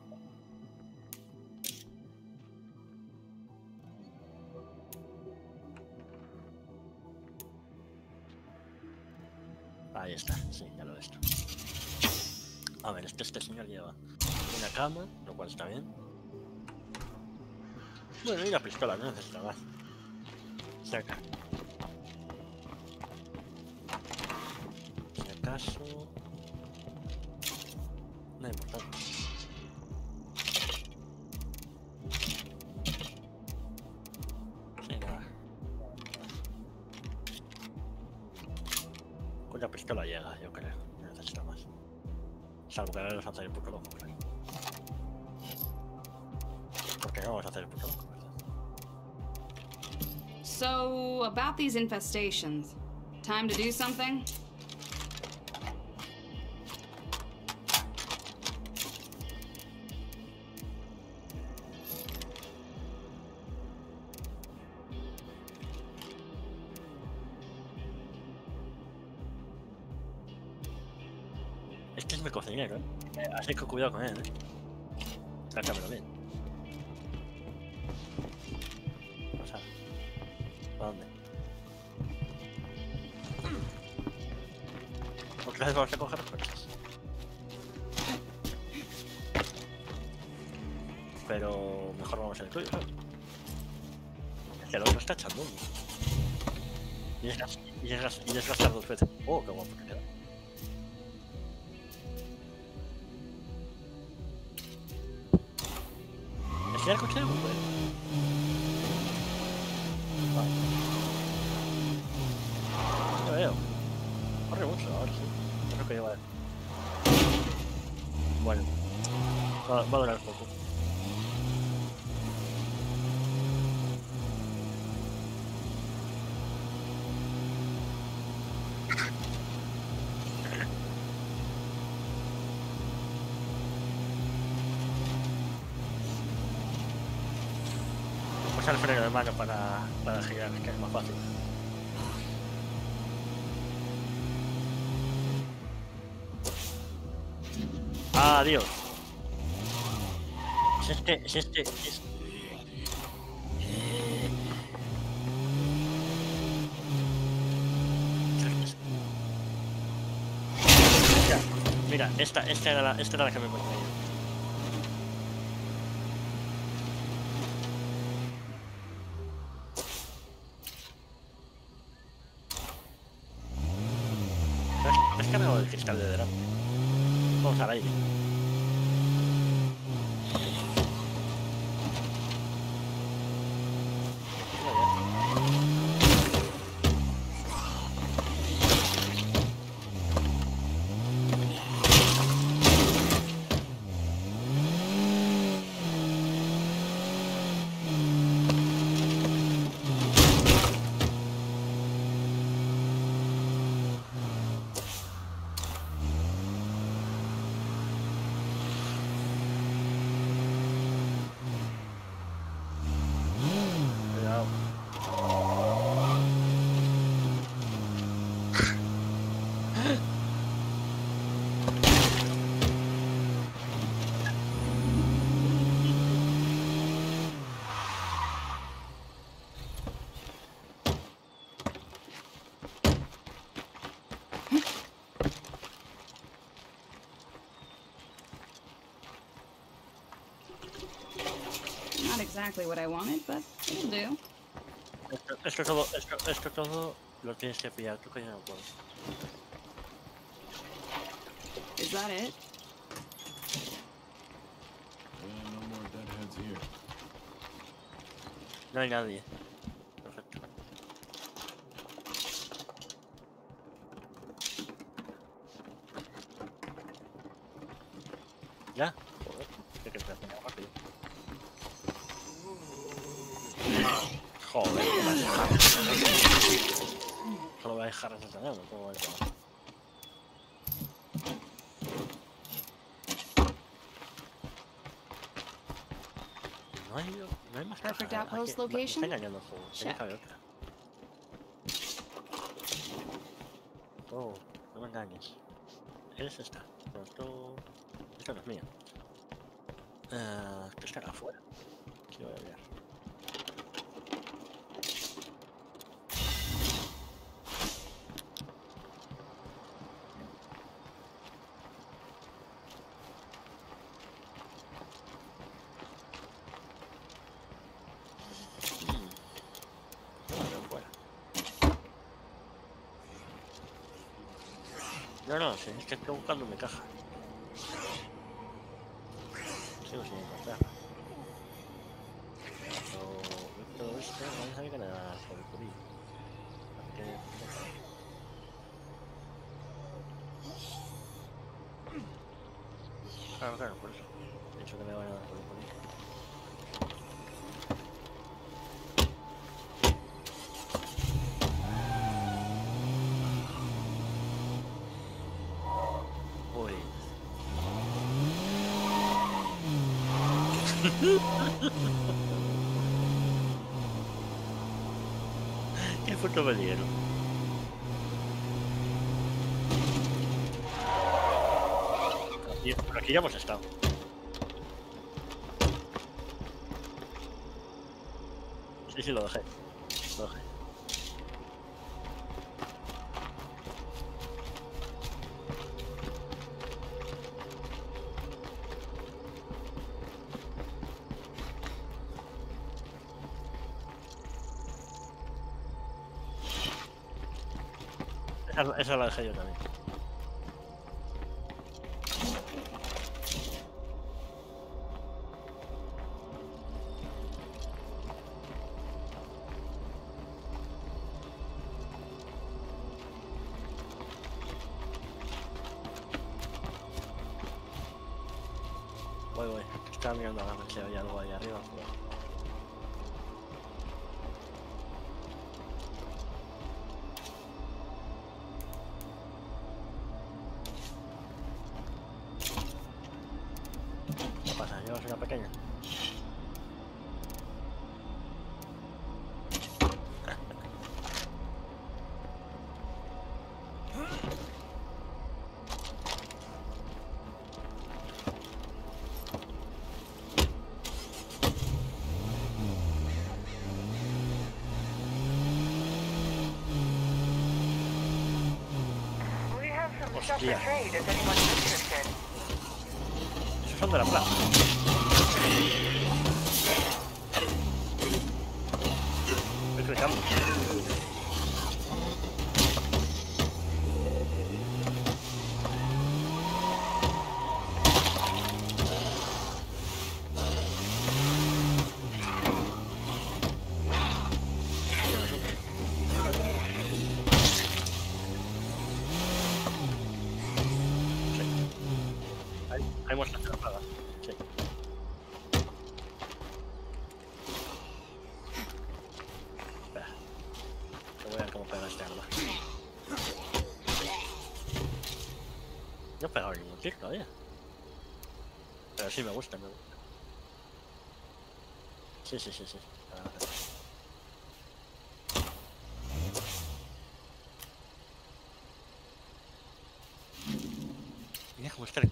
Ahí está, sí, ya lo he visto. A ver, este, este señor lleva una cama, lo cual está bien. Bueno, y la pistola, no necesita más. Cerca. Si acaso... No es importante. Sí, nada. Con la pistola llega, yo creo. No necesita más. Salvo que ahora nos hace el puto loco, creo. Porque no vamos a hacer el puto loco, ¿verdad? So, about these infestations. Time to do something? Este es mi cocinero, ¿eh? Así que cuidado con él, ¿eh? Trátamelo bien. O sea, ¿a dónde? Otra vez vamos a coger cosas. Pero mejor vamos al tuyo, ¿sabes? Es que el otro está echando uno. Y es, gas, y, es gas, y es gastar dos veces. Oh, qué guapo que queda. ¿Es el coche de bombero? Vale. No veo. Corre mucho, ahora sí. Creo que lleva. Bueno. Va, va a durar poco. El freno de mano para, para girar, que es más fácil. Adiós. Es este, es este, es... Mira, mira, esta, esta era la, esta era la que me ponía yo. ¿Has cargado el cristal de delante? Vamos al aire. Not exactly what I wanted, but it'll do. Esto, esto todo, esto, esto todo lo tienes que pillar, tú que ya no puedes. Is that it? Yeah, no more deadheads here. No hay nadie. Perfecto. ¿Ya? Joder, ¿qué crees que hace rápido? Joder, ¿cómo hay jarras? Solo hay jarras de tenemos, ¿cómo es? No hay, no hay más cajas. Perfect ¿eh? outpost Aquí- me- me location? está engañando el juego. Tiene que haber otra. Oh, no me engañes. Es esta. Pero esto... Esto no es mío. Eh, esto estará afuera. Quiero ver. No, no, sí, es que estoy buscando mi caja. Sigo sin encontrarla. Pero todo esto no sabía que era por el cubillo. Así que... Claro, claro, por eso. De hecho que me van a dar por el cubillo. Uy. Qué puto peligro. Aquí, por aquí ya hemos estado. Sí, sí, lo dejé. Lo dejé. Esa, esa la dejé yo también. Voy, voy. Estaba mirando a la noche, había algo ahí arriba. Pero... ¿Qué pasa? ¿Llevas una pequeña? We have some stuff Hostia. for trade if anyone's interested. Esos son de la plaza. Estoy gritando. Ahí, ahí muestra la plaza. Sí. Espera. Que voy a ver cómo pega este arma. No he pegado ningún tiro todavía. Pero sí me gusta, me gusta. Sí, sí, sí, sí. Ah, mira cómo está el...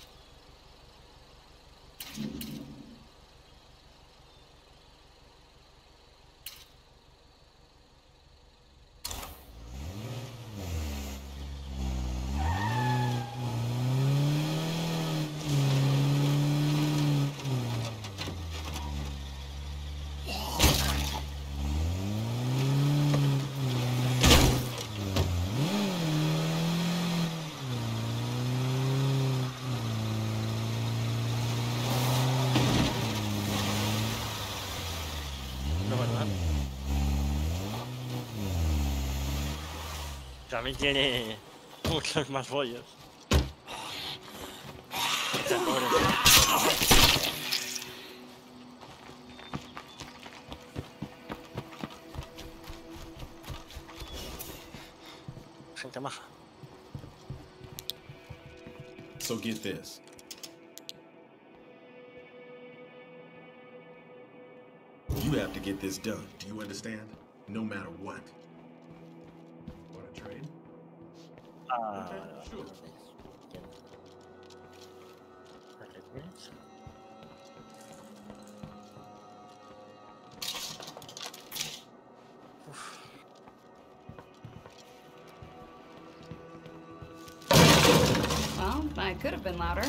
No me da. También tiene muchos más bollos. O sea, pobre. gente maja. So get this. You have to get this done. Do you understand? No matter what. Want to trade? Ah, Okay, vale, vale, sure. entiendo. Vale, pues. Well, I could have been louder.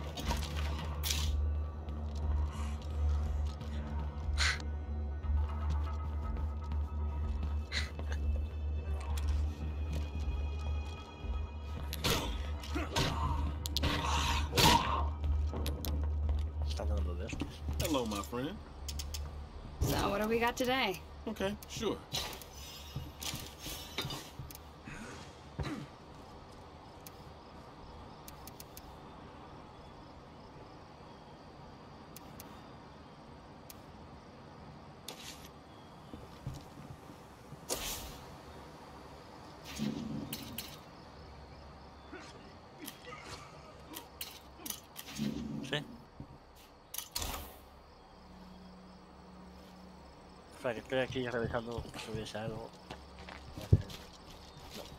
Están dando de estos. Hello, my friend. So what do we got today? Okay, sure. Sí. O sea, que estoy aquí revisando si hubiese algo. No.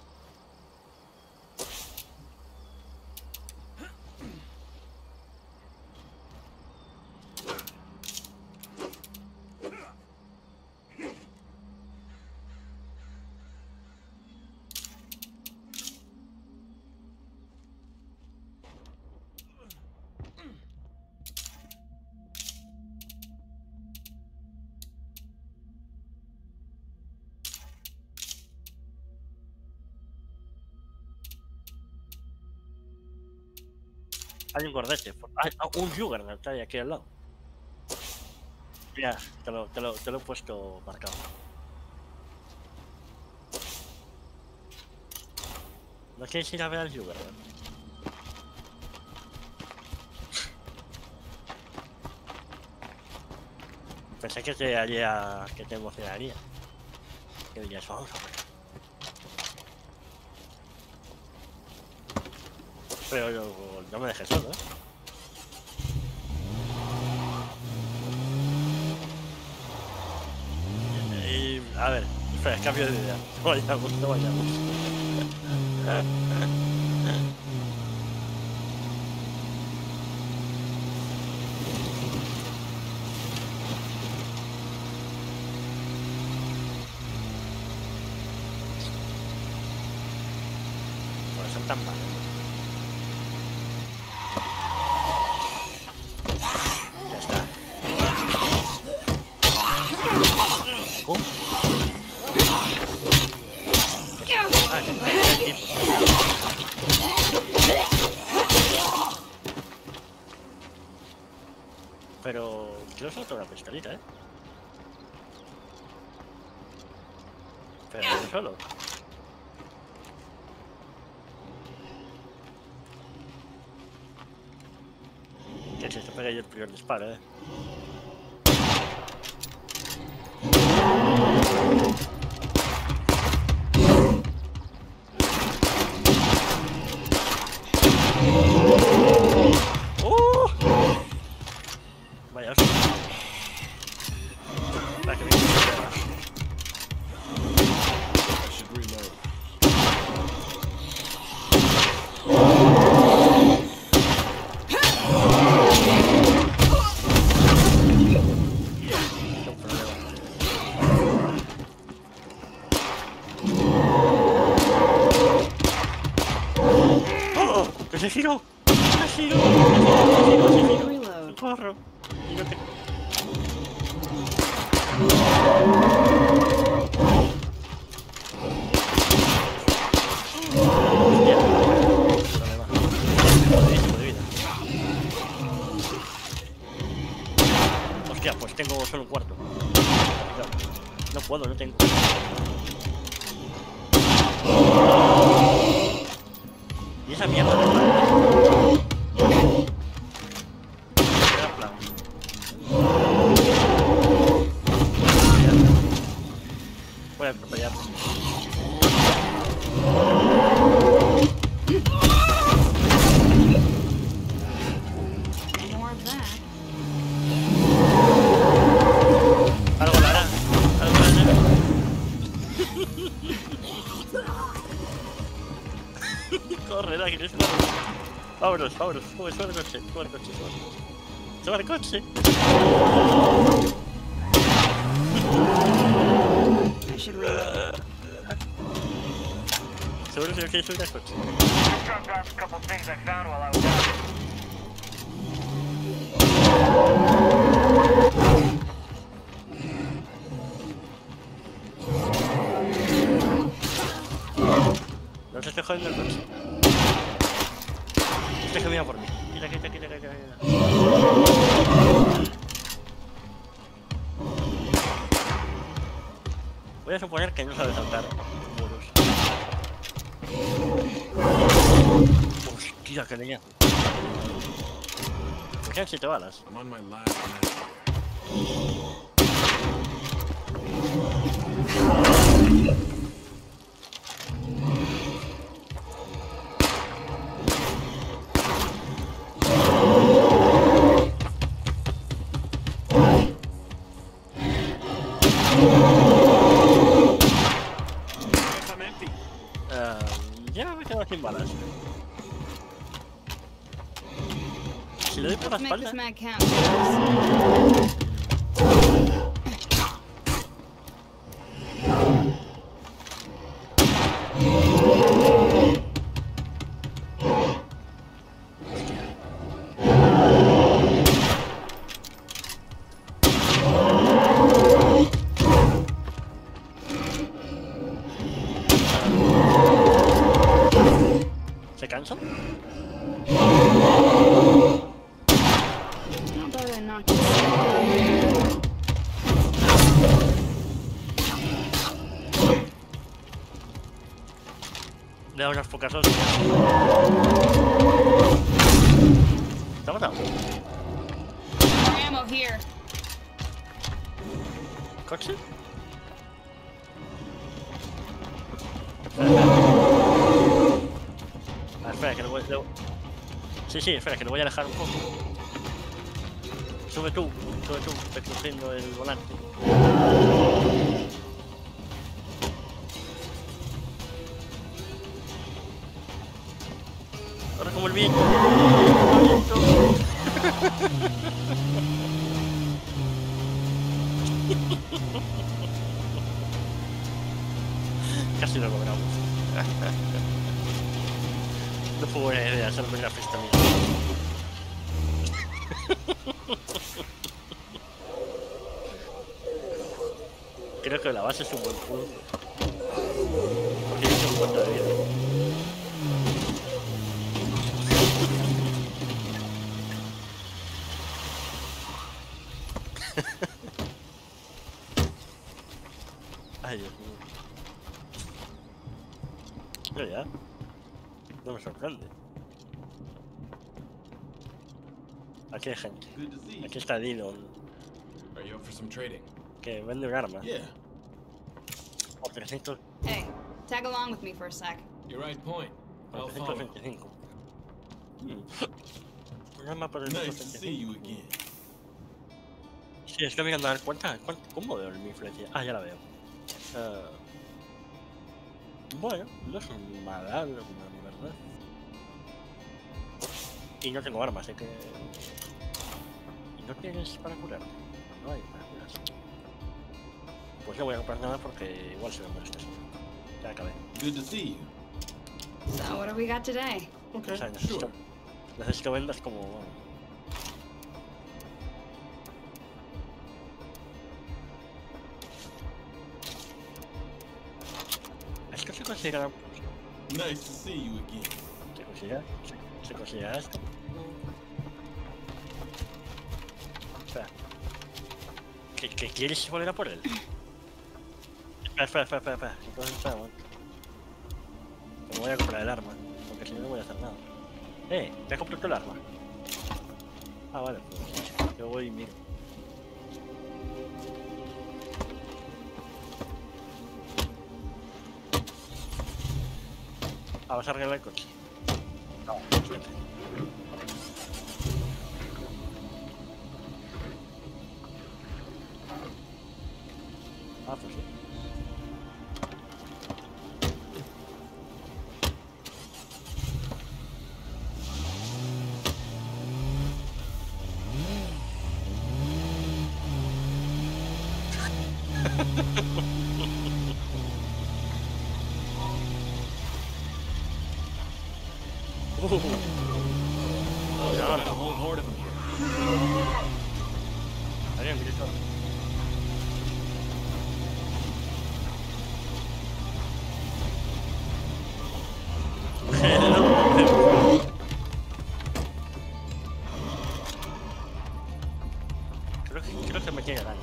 Hay un gordete. Hay un Juggernaut está ahí aquí al lado. Mira, te lo, te lo, te lo he puesto marcado. ¿No quieres ir a ver al Juggernaut? Pensé que te haría, que te emocionaría. Que dirías, vamos a ver. Pero yo, no me dejes solo, ¿eh? Y, a ver, espera, cambio de idea. No vayamos, no vayamos. Pues son tan malos. Pero quiero soltar una pistolita, ¿eh? Pero no solo. Que si te pega yo el primer disparo, ¿eh? Vaya hostia. Va, que bien. I should reload. No problema. ¡Oh! ¡Que se giró! ¡Que se giró! ¡Que se giró! ¡Que se giró! Reload. ¡Corro! Y no te... Hostia. Problema. Jodidísimo de vida. Hostia, pues tengo solo un cuarto. No puedo, no tengo. Y esa mierda de plan. Era plan. Voy a atropellar. Corre, Dagris, corre. Vámonos, vámonos. Sube, sube el coche, sube el coche, sube el coche. Sube el coche. Seguro que quieres subir al coche. I dropped off a couple things I found while I was out. No se esté jodiendo el coche. Este que viene por mí. Quita, quita, quita, quita, quita. Voy a suponer que no sabe saltar muros. Hostia, que leña. Me quedan siete balas. I'm on my last match. Sin balas. Si le doy por la Let's make this espalda. mag count. ¿Se cansan? How about I knock you? Le da unas pocas hostias. ¿Está matado? More ammo here. ¿Coche? Ah, espera, que lo voy a... Sí, sí, espera, que lo voy a alejar un poco. Sube tú, sube tú, estoy cogiendo el volante. Corre como el viento. Casi lo logramos. No fue buena idea hacerme una fiesta mía. Creo que la base es un buen punto. Porque es un punto de vida. Ay, Dios mío. Pero ya. No me sorprende. Aquí hay gente. Good to see you. Aquí está Dillon, Are you up for some trading? que vende un arma. Yeah. Por trescientos Hey, tag along with me for a sec. You're right point. I'll follow. veinticinco. Hmm. Un arma por Nice to trescientos see you veinticinco. again. Sí, estoy mirando a ver cuánta, cuánta, ¿cómo veo mi influencia? Ah, ya la veo. Uh, bueno, no es un mal arma, ¿verdad? Y no tengo armas, así que... ¿Y no tienes para curar? No hay para curar. Pues no voy a comprar nada porque igual se me muere este asunto. Ya acabé. Good to see you. So what do we got today? Okay, O sea, necesito, sure. necesito vendas como... Bueno, ¿esto se considera... Nice to see you again. ¿Se considera? ¿Se, se considera esto? Espera. ¿Qué, qué quieres volver a por él? Espera, espera, espera, espera, espera. Entonces, espera un momento. Que me voy a comprar el arma, porque si no, no voy a hacer nada. Eh, ¿te has comprado el arma? Ah, vale, pues yo voy y miro. Ah, vas a arreglar el coche. No, espérate. Ah, pues sí. Oh, Yeah. got a whole horde of them here. I didn't get it. Creo que, creo que me tiene ganas.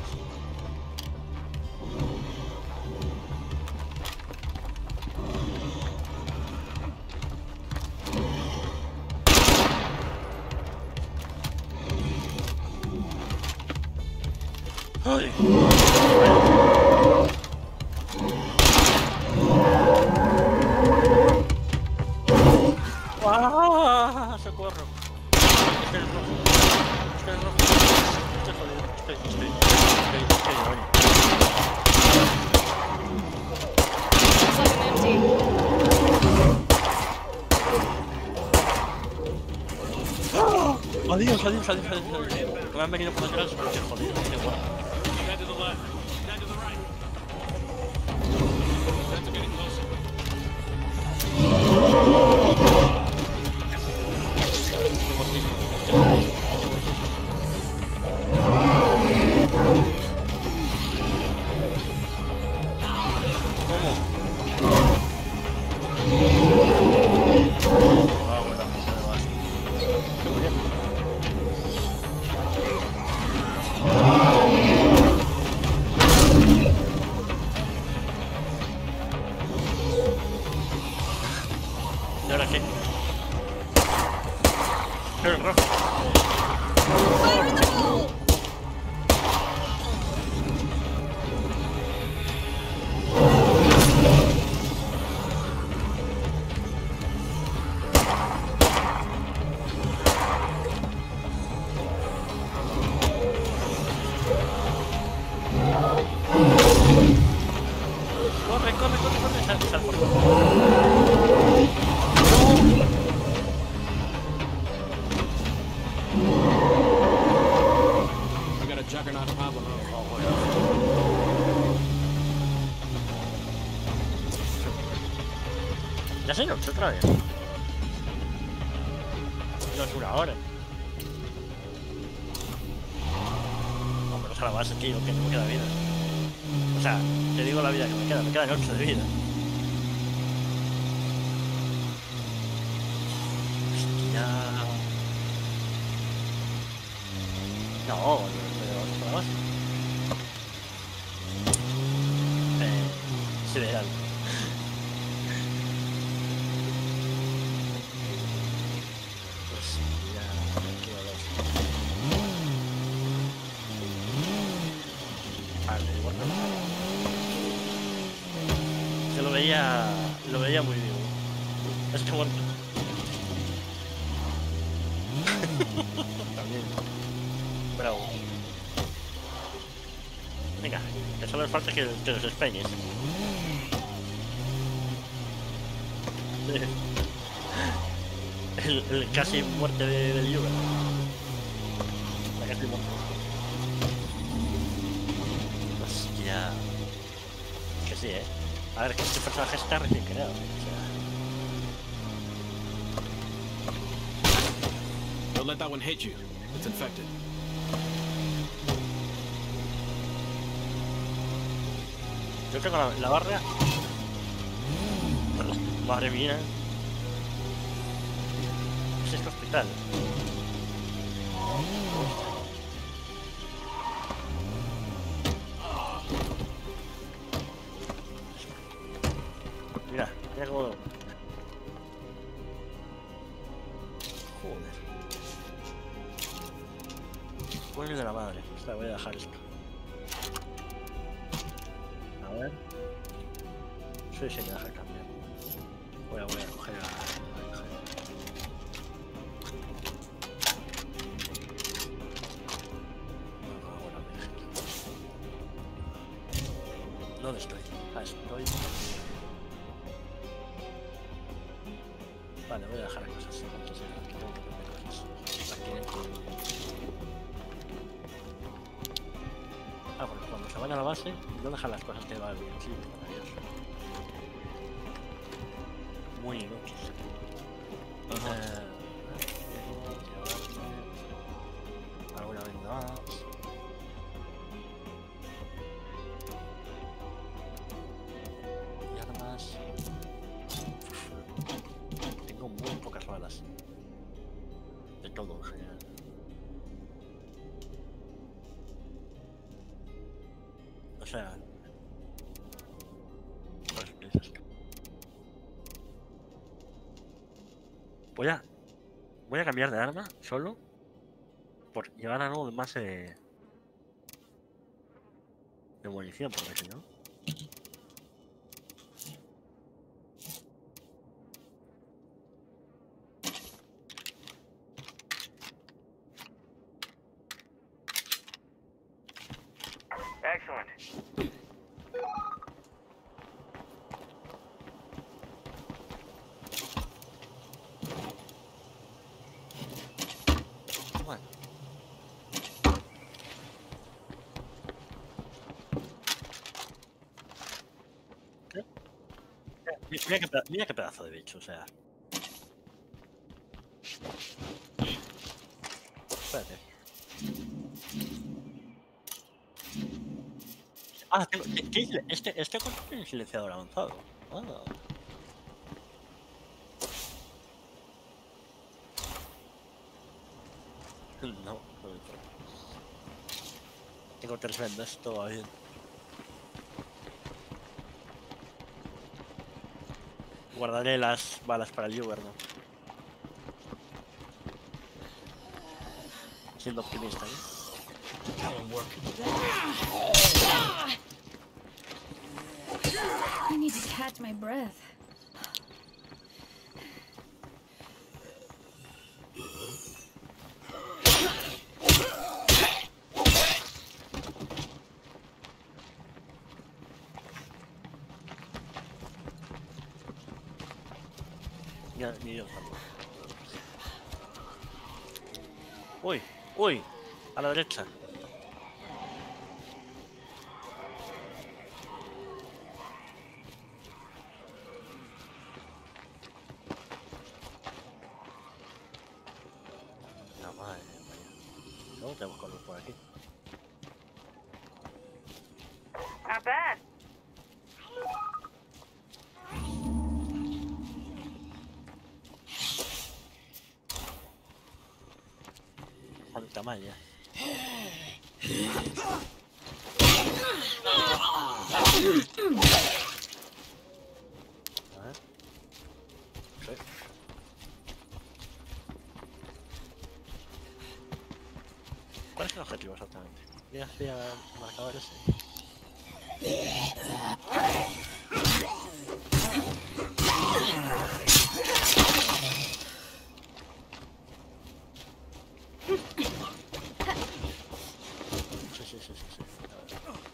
¡Ay! ¡Ah! ¡Socorro! Estoy rojo. Estoy rojo. Estoy jodido. Estoy, estoy, estoy, estoy, bueno. Looks like I'm empty. Adiós, adiós, adiós, adiós, adiós. Me han venido por detrás, pero estoy jodido. Estoy guapo. Head to the left. Head to the right. That's getting closer. Ah, bueno, además. Qué muy bien. ¿Y ahora qué? Pero el rojo. Fire in the hole! Corre, corre, corre, corre, sal, sal por favor. We got a juggernaut problem here. Oh, bueno. Ya se nos otra vez. No es una hora. Vámonos a la base, tío, que no me queda vida. O sea, te digo la vida que me queda, me quedan ocho de vida. Hostia. No, no, no, no, la base. Eh, se verá. Hostia, qué dolor. Vale, igual no. Se lo veía, lo veía muy bien. Es que muerto. También. Bravo. Venga, que solo les falta que, que los despeñes. El, el casi muerte de, del Yuga. La casi muerte. Hostia. Que sí, eh. A ver, que este personaje está recién creado. O sea, Don't let that one hit you. It's infected. yo creo que la, la barra. Madre mía. Es este hospital. Mira, mira cómo. Joder. Coño de la madre. Espera, voy a dejar esto. A ver. Sí, sí, me deja cambiar. Voy a, voy a coger a. a coger. Ahora me dejo. ¿Dónde estoy? Ah, estoy. Vale, voy a dejar las cosas así. Entonces, aquí tengo que poner cosas. Aquí dentro. Ah, porque cuando se van a la base, no dejan las cosas que van bien. Sí, maravilloso. Muy inútil. Uh-huh. mierdas. De todo en general. O sea... Pues, ¿qué es esto? Voy a... Voy a cambiar de arma solo por llevar algo más de... de munición, porque si no... Excellent. Bueno. ¿Qué? Mira qué, mira qué pedazo de bicho, o sea. Espérate. Ah, tengo, ¿qué, qué, este, este coche tiene un silenciador avanzado. Ah. No, no me importa. Tengo tres vendas, todo va bien. Guardaré las balas para el Juggernaut. Siendo optimista, ¿eh? I need to catch my breath. Ya, ni yo tampoco. Uy, uy, a la derecha. La madre mía. No tenemos color por aquí. Not bad. Cuánta malla. A ver. Sí. ¿Cuál es el objetivo exactamente? Voy a hacer marcador ese. Sí, sí, sí, sí, sí. A ver.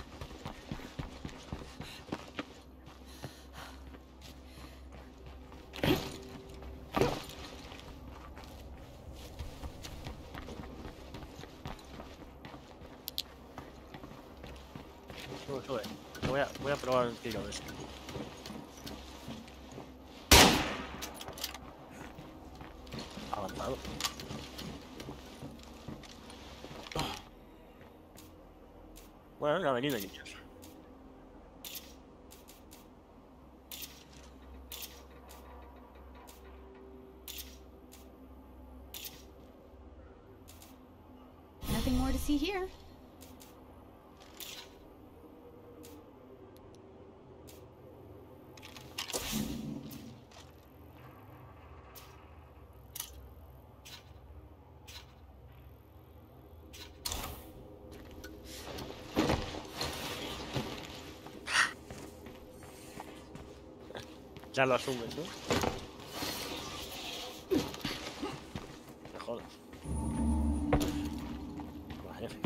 Sube, sube. Voy a, voy a probar el tiro de este. Avanzado. Bueno, la avenida niños. Nothing more to see here. Ya lo asumes, ¿no? Me jodas. Va, jefe.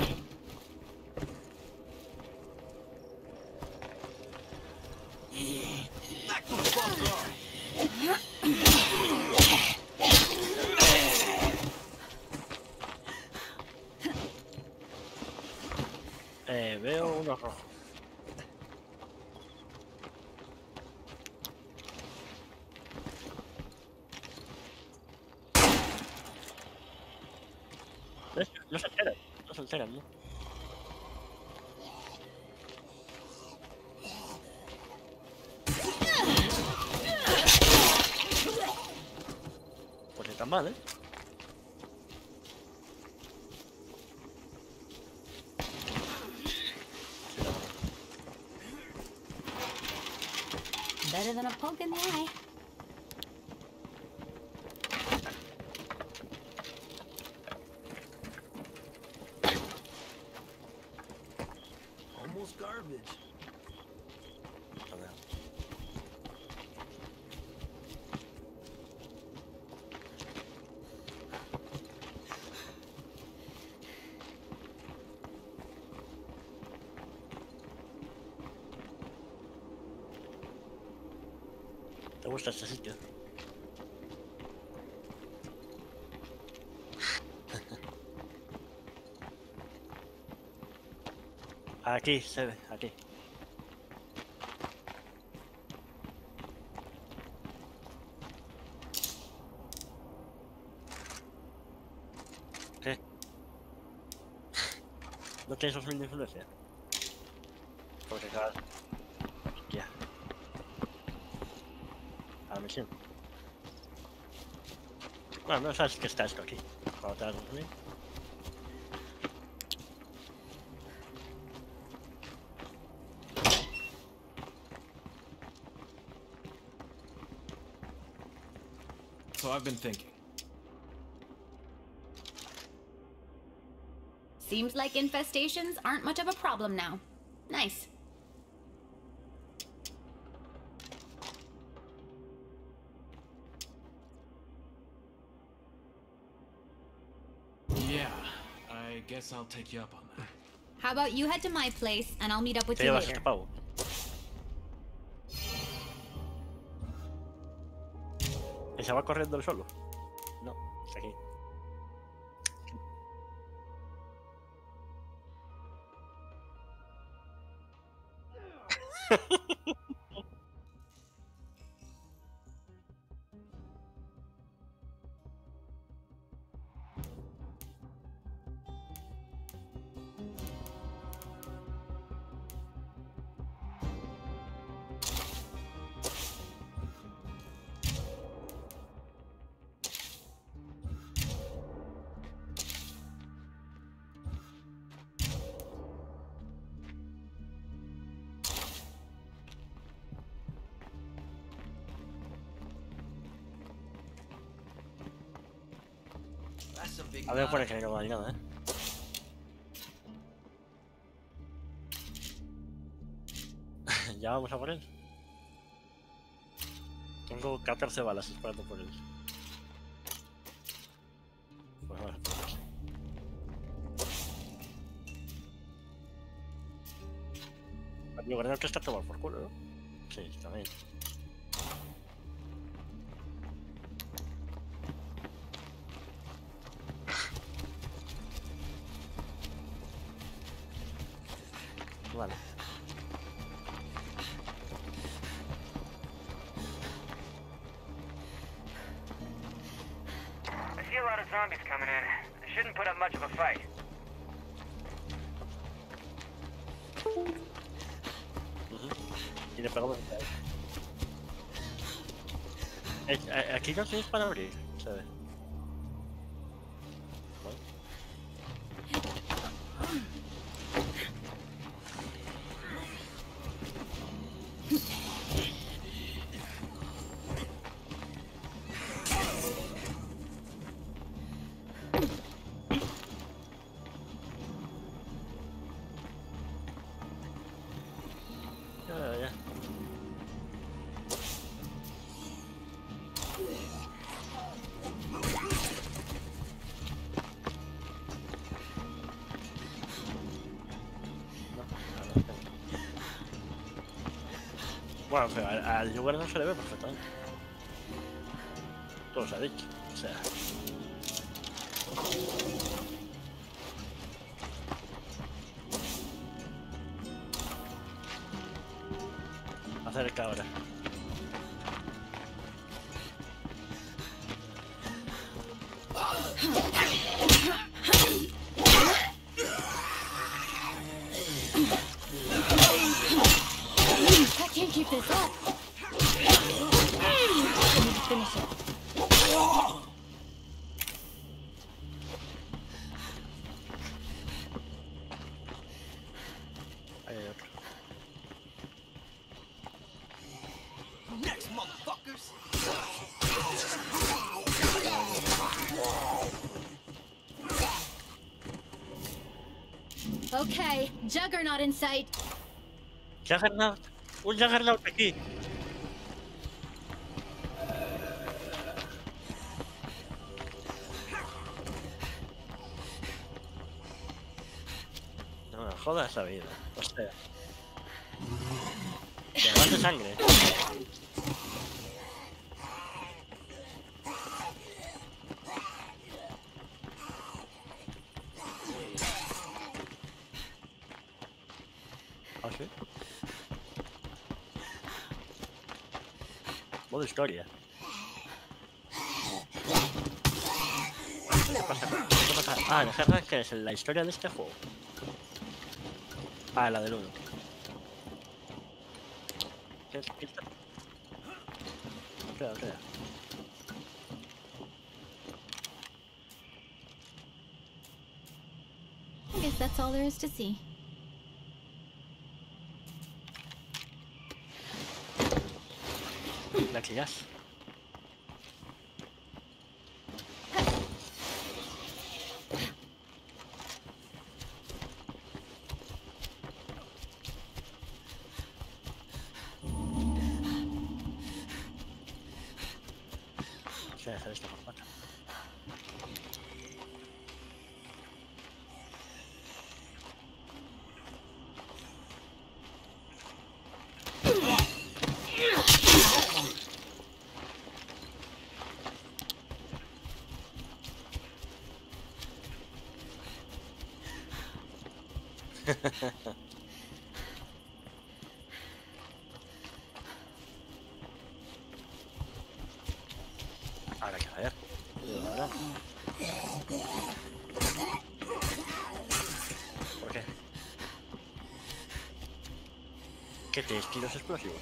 Eh, veo uno rojo. ¿Ves? No se enteran, no se enteran, ¿no? tan mal, ¿eh? Better than a poke in the eye. Almost garbage. A ver. ¿Te gusta este sitio? Aquí se ve, aquí. ¿Qué? ¿No tienes dos mil de influencia? Porque cada... Ya. A la misión. Bueno, no sabes que está esto aquí. Cuando te das dos mil. So I've been thinking. Seems like infestations aren't much of a problem now. Nice. Yeah, I guess I'll take you up on that. How about you head to my place and I'll meet up with Te you llevas later. este pavo. ¿Y se va corriendo él solo? No, está aquí. That's a big A ver, pone lie. que no hay nada, ¿eh? Ya vamos a por él. Tengo catorce balas esperando por él. Pues vamos a por él. El gobernador que está tomado por culo, ¿no? Sí, está bien. Vale. I see a lot of zombies coming in. They shouldn't put up much of a fight. Uh-huh. Y le pegamos a él. Eh, eh, aquí no tienes para abrir, ¿sabes? Ya, ya. Bueno, pero al, al lugar no se le ve perfectamente. Todo se ha dicho. O sea. Acerca ahora. I can't keep this up. I need to finish it. motherfuckers. Okay, Juggernaut in sight. Juggernaut. Un Juggernaut aquí. No me jodas esa vida. O sea. Que además de sangre. ¿Ah, sí? Modo historia. ¿Qué pasa? ¿Qué pasa? Ah, el Herman, que es la historia de este juego. Ah, la del uno. ¿Qué, qué está? Queda, queda. I guess that's all there is to see. La que ya es. Voy a hacer esto por cuatro. Ahora que ver. Ahora. ¿Por qué? ¿Qué te tiros explosivos?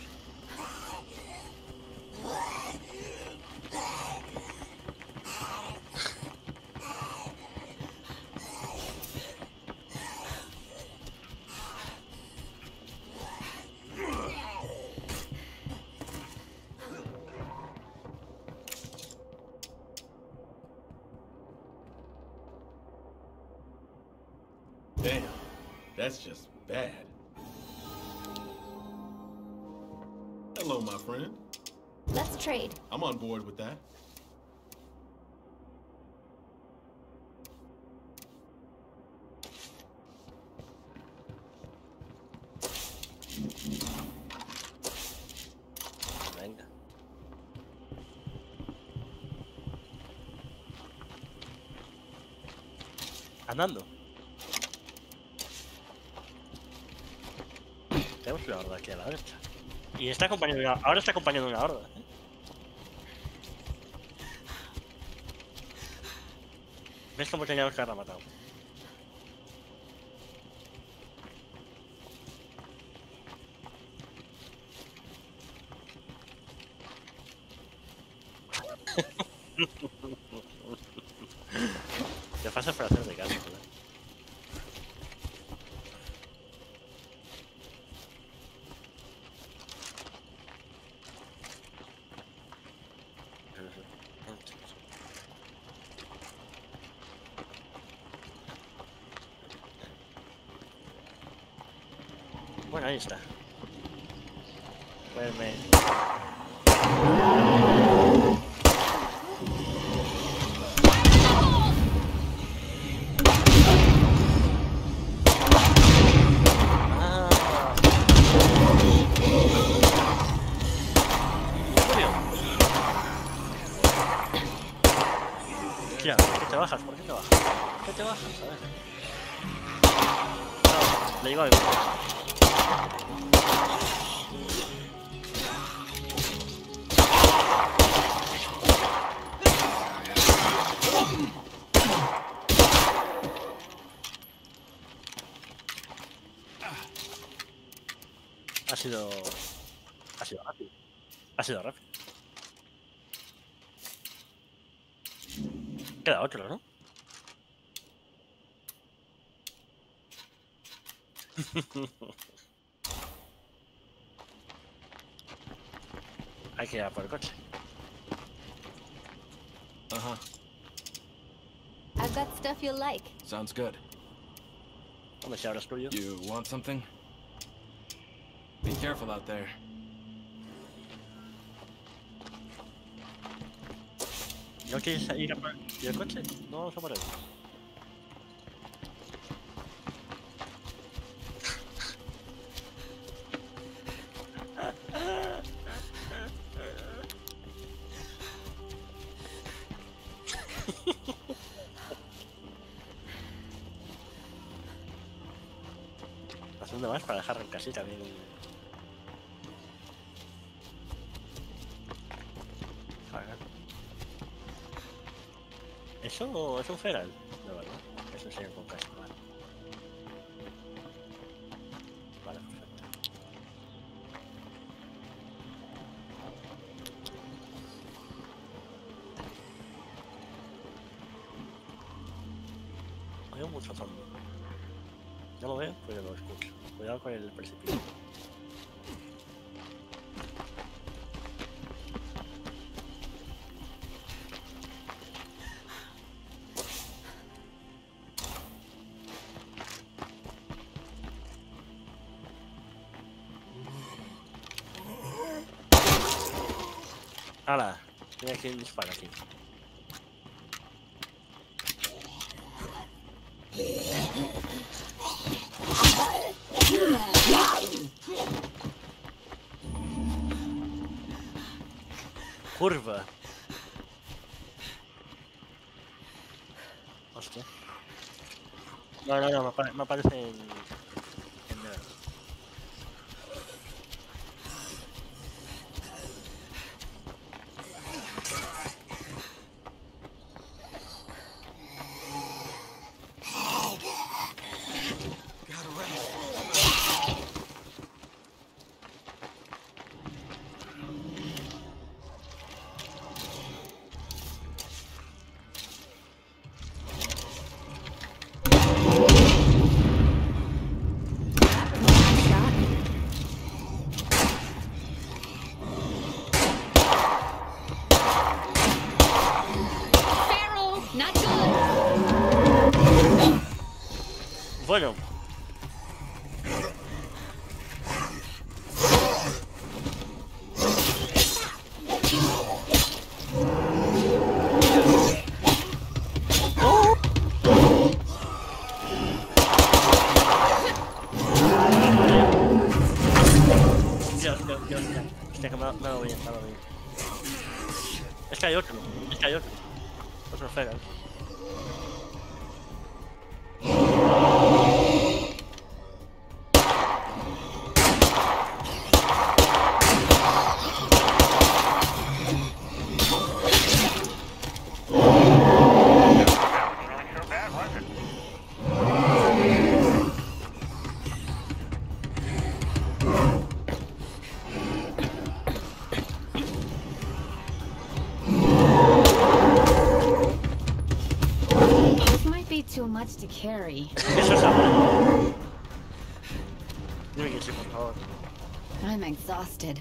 Damn, that's just bad. Hello, my friend. Let's trade. I'm on board with that. Venga. Andando. Tenemos una horda aquí a la derecha. Y está acompañando una... ahora está acompañando una horda. ¿eh? ¿Ves cómo teníamos que haberla matado? Te pasa por hacer de caso, ¿verdad? Bueno, ahí está. Pues me... Ah. Tía, ¿por qué te bajas? ¿Por qué te bajas? ¿Por qué te bajas? A ver. No, le digo algo. Ha sido... Ha sido rápido. Ha sido rápido. Queda otro, ¿no? Hay que ir a por el coche. Uh-huh. I've got stuff you'll like. Sounds good. Hombre, si ahora es tuyo. You want something? Be careful out there. ¿No quieres ir a por ¿y el coche? No vamos a por él. ¿Dónde vas para dejarlo en casita? Bien. ¿Eso es un feral? No, ¿verdad? Eso sería con casco, vale. Vale, perfecto. Hay mucho zombie. No lo veo, pero lo escucho. Cuidado con el precipicio. ¡Hala! Tiene que disparar aquí. Curva. Hostia. No, no, no, me, apare me aparece en... en negro. Bueno. Dios, Dios, Dios, Dios. Hostia, que me ha dado bien, me ha dado bien. Es que hay otro, es que hay otro. Otro feral. Too much to carry. Eso es amor. Dime que sí, por favor. I'm exhausted.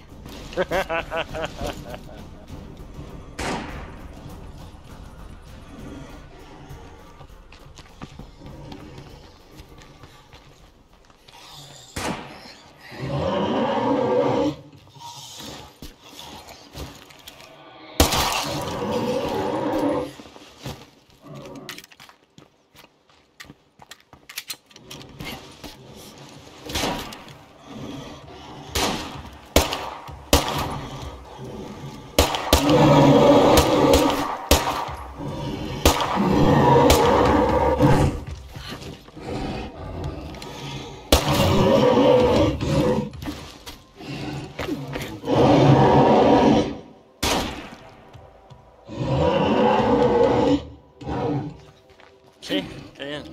Sí, qué bien.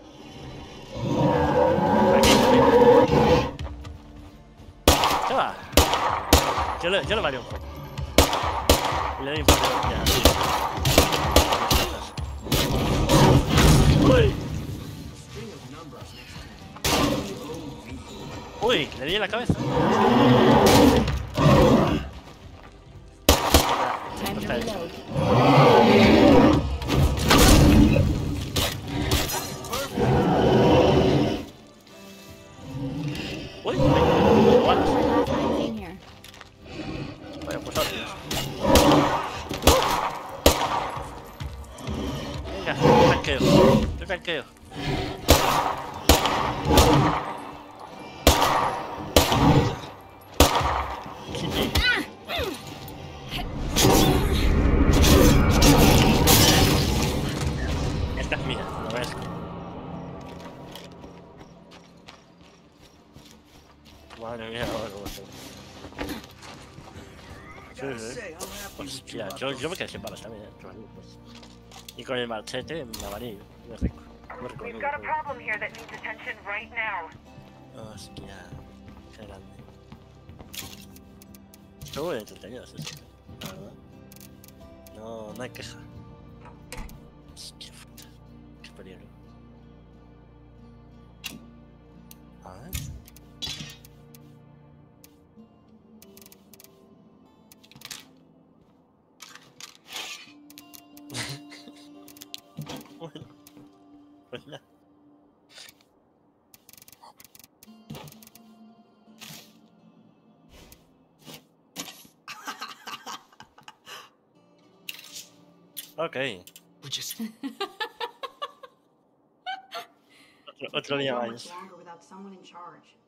¿Qué va? Yo le, yo le varío un poco. Y le doy importancia. ¡Uy! ¡Uy! Le di en la cabeza. tanqueo. Esta es mía, lo ves. Madre mía, ahora cómo se... Gotta say, I'm happy with you Hostia, about yo, those. yo me quedé sin balas también, eh. Y con el machete me avarí, muy rico. Muy rico, We've muy got a rico. problem here that needs attention right now. Hostia, qué grande. Estuvo muy entretenido eso, la verdad. No, no hay queja. Hostia puta, qué peligro. A ver. Bueno, pues nada. Okay. We're just Otro, otro día Can't go más. much longer without someone in charge.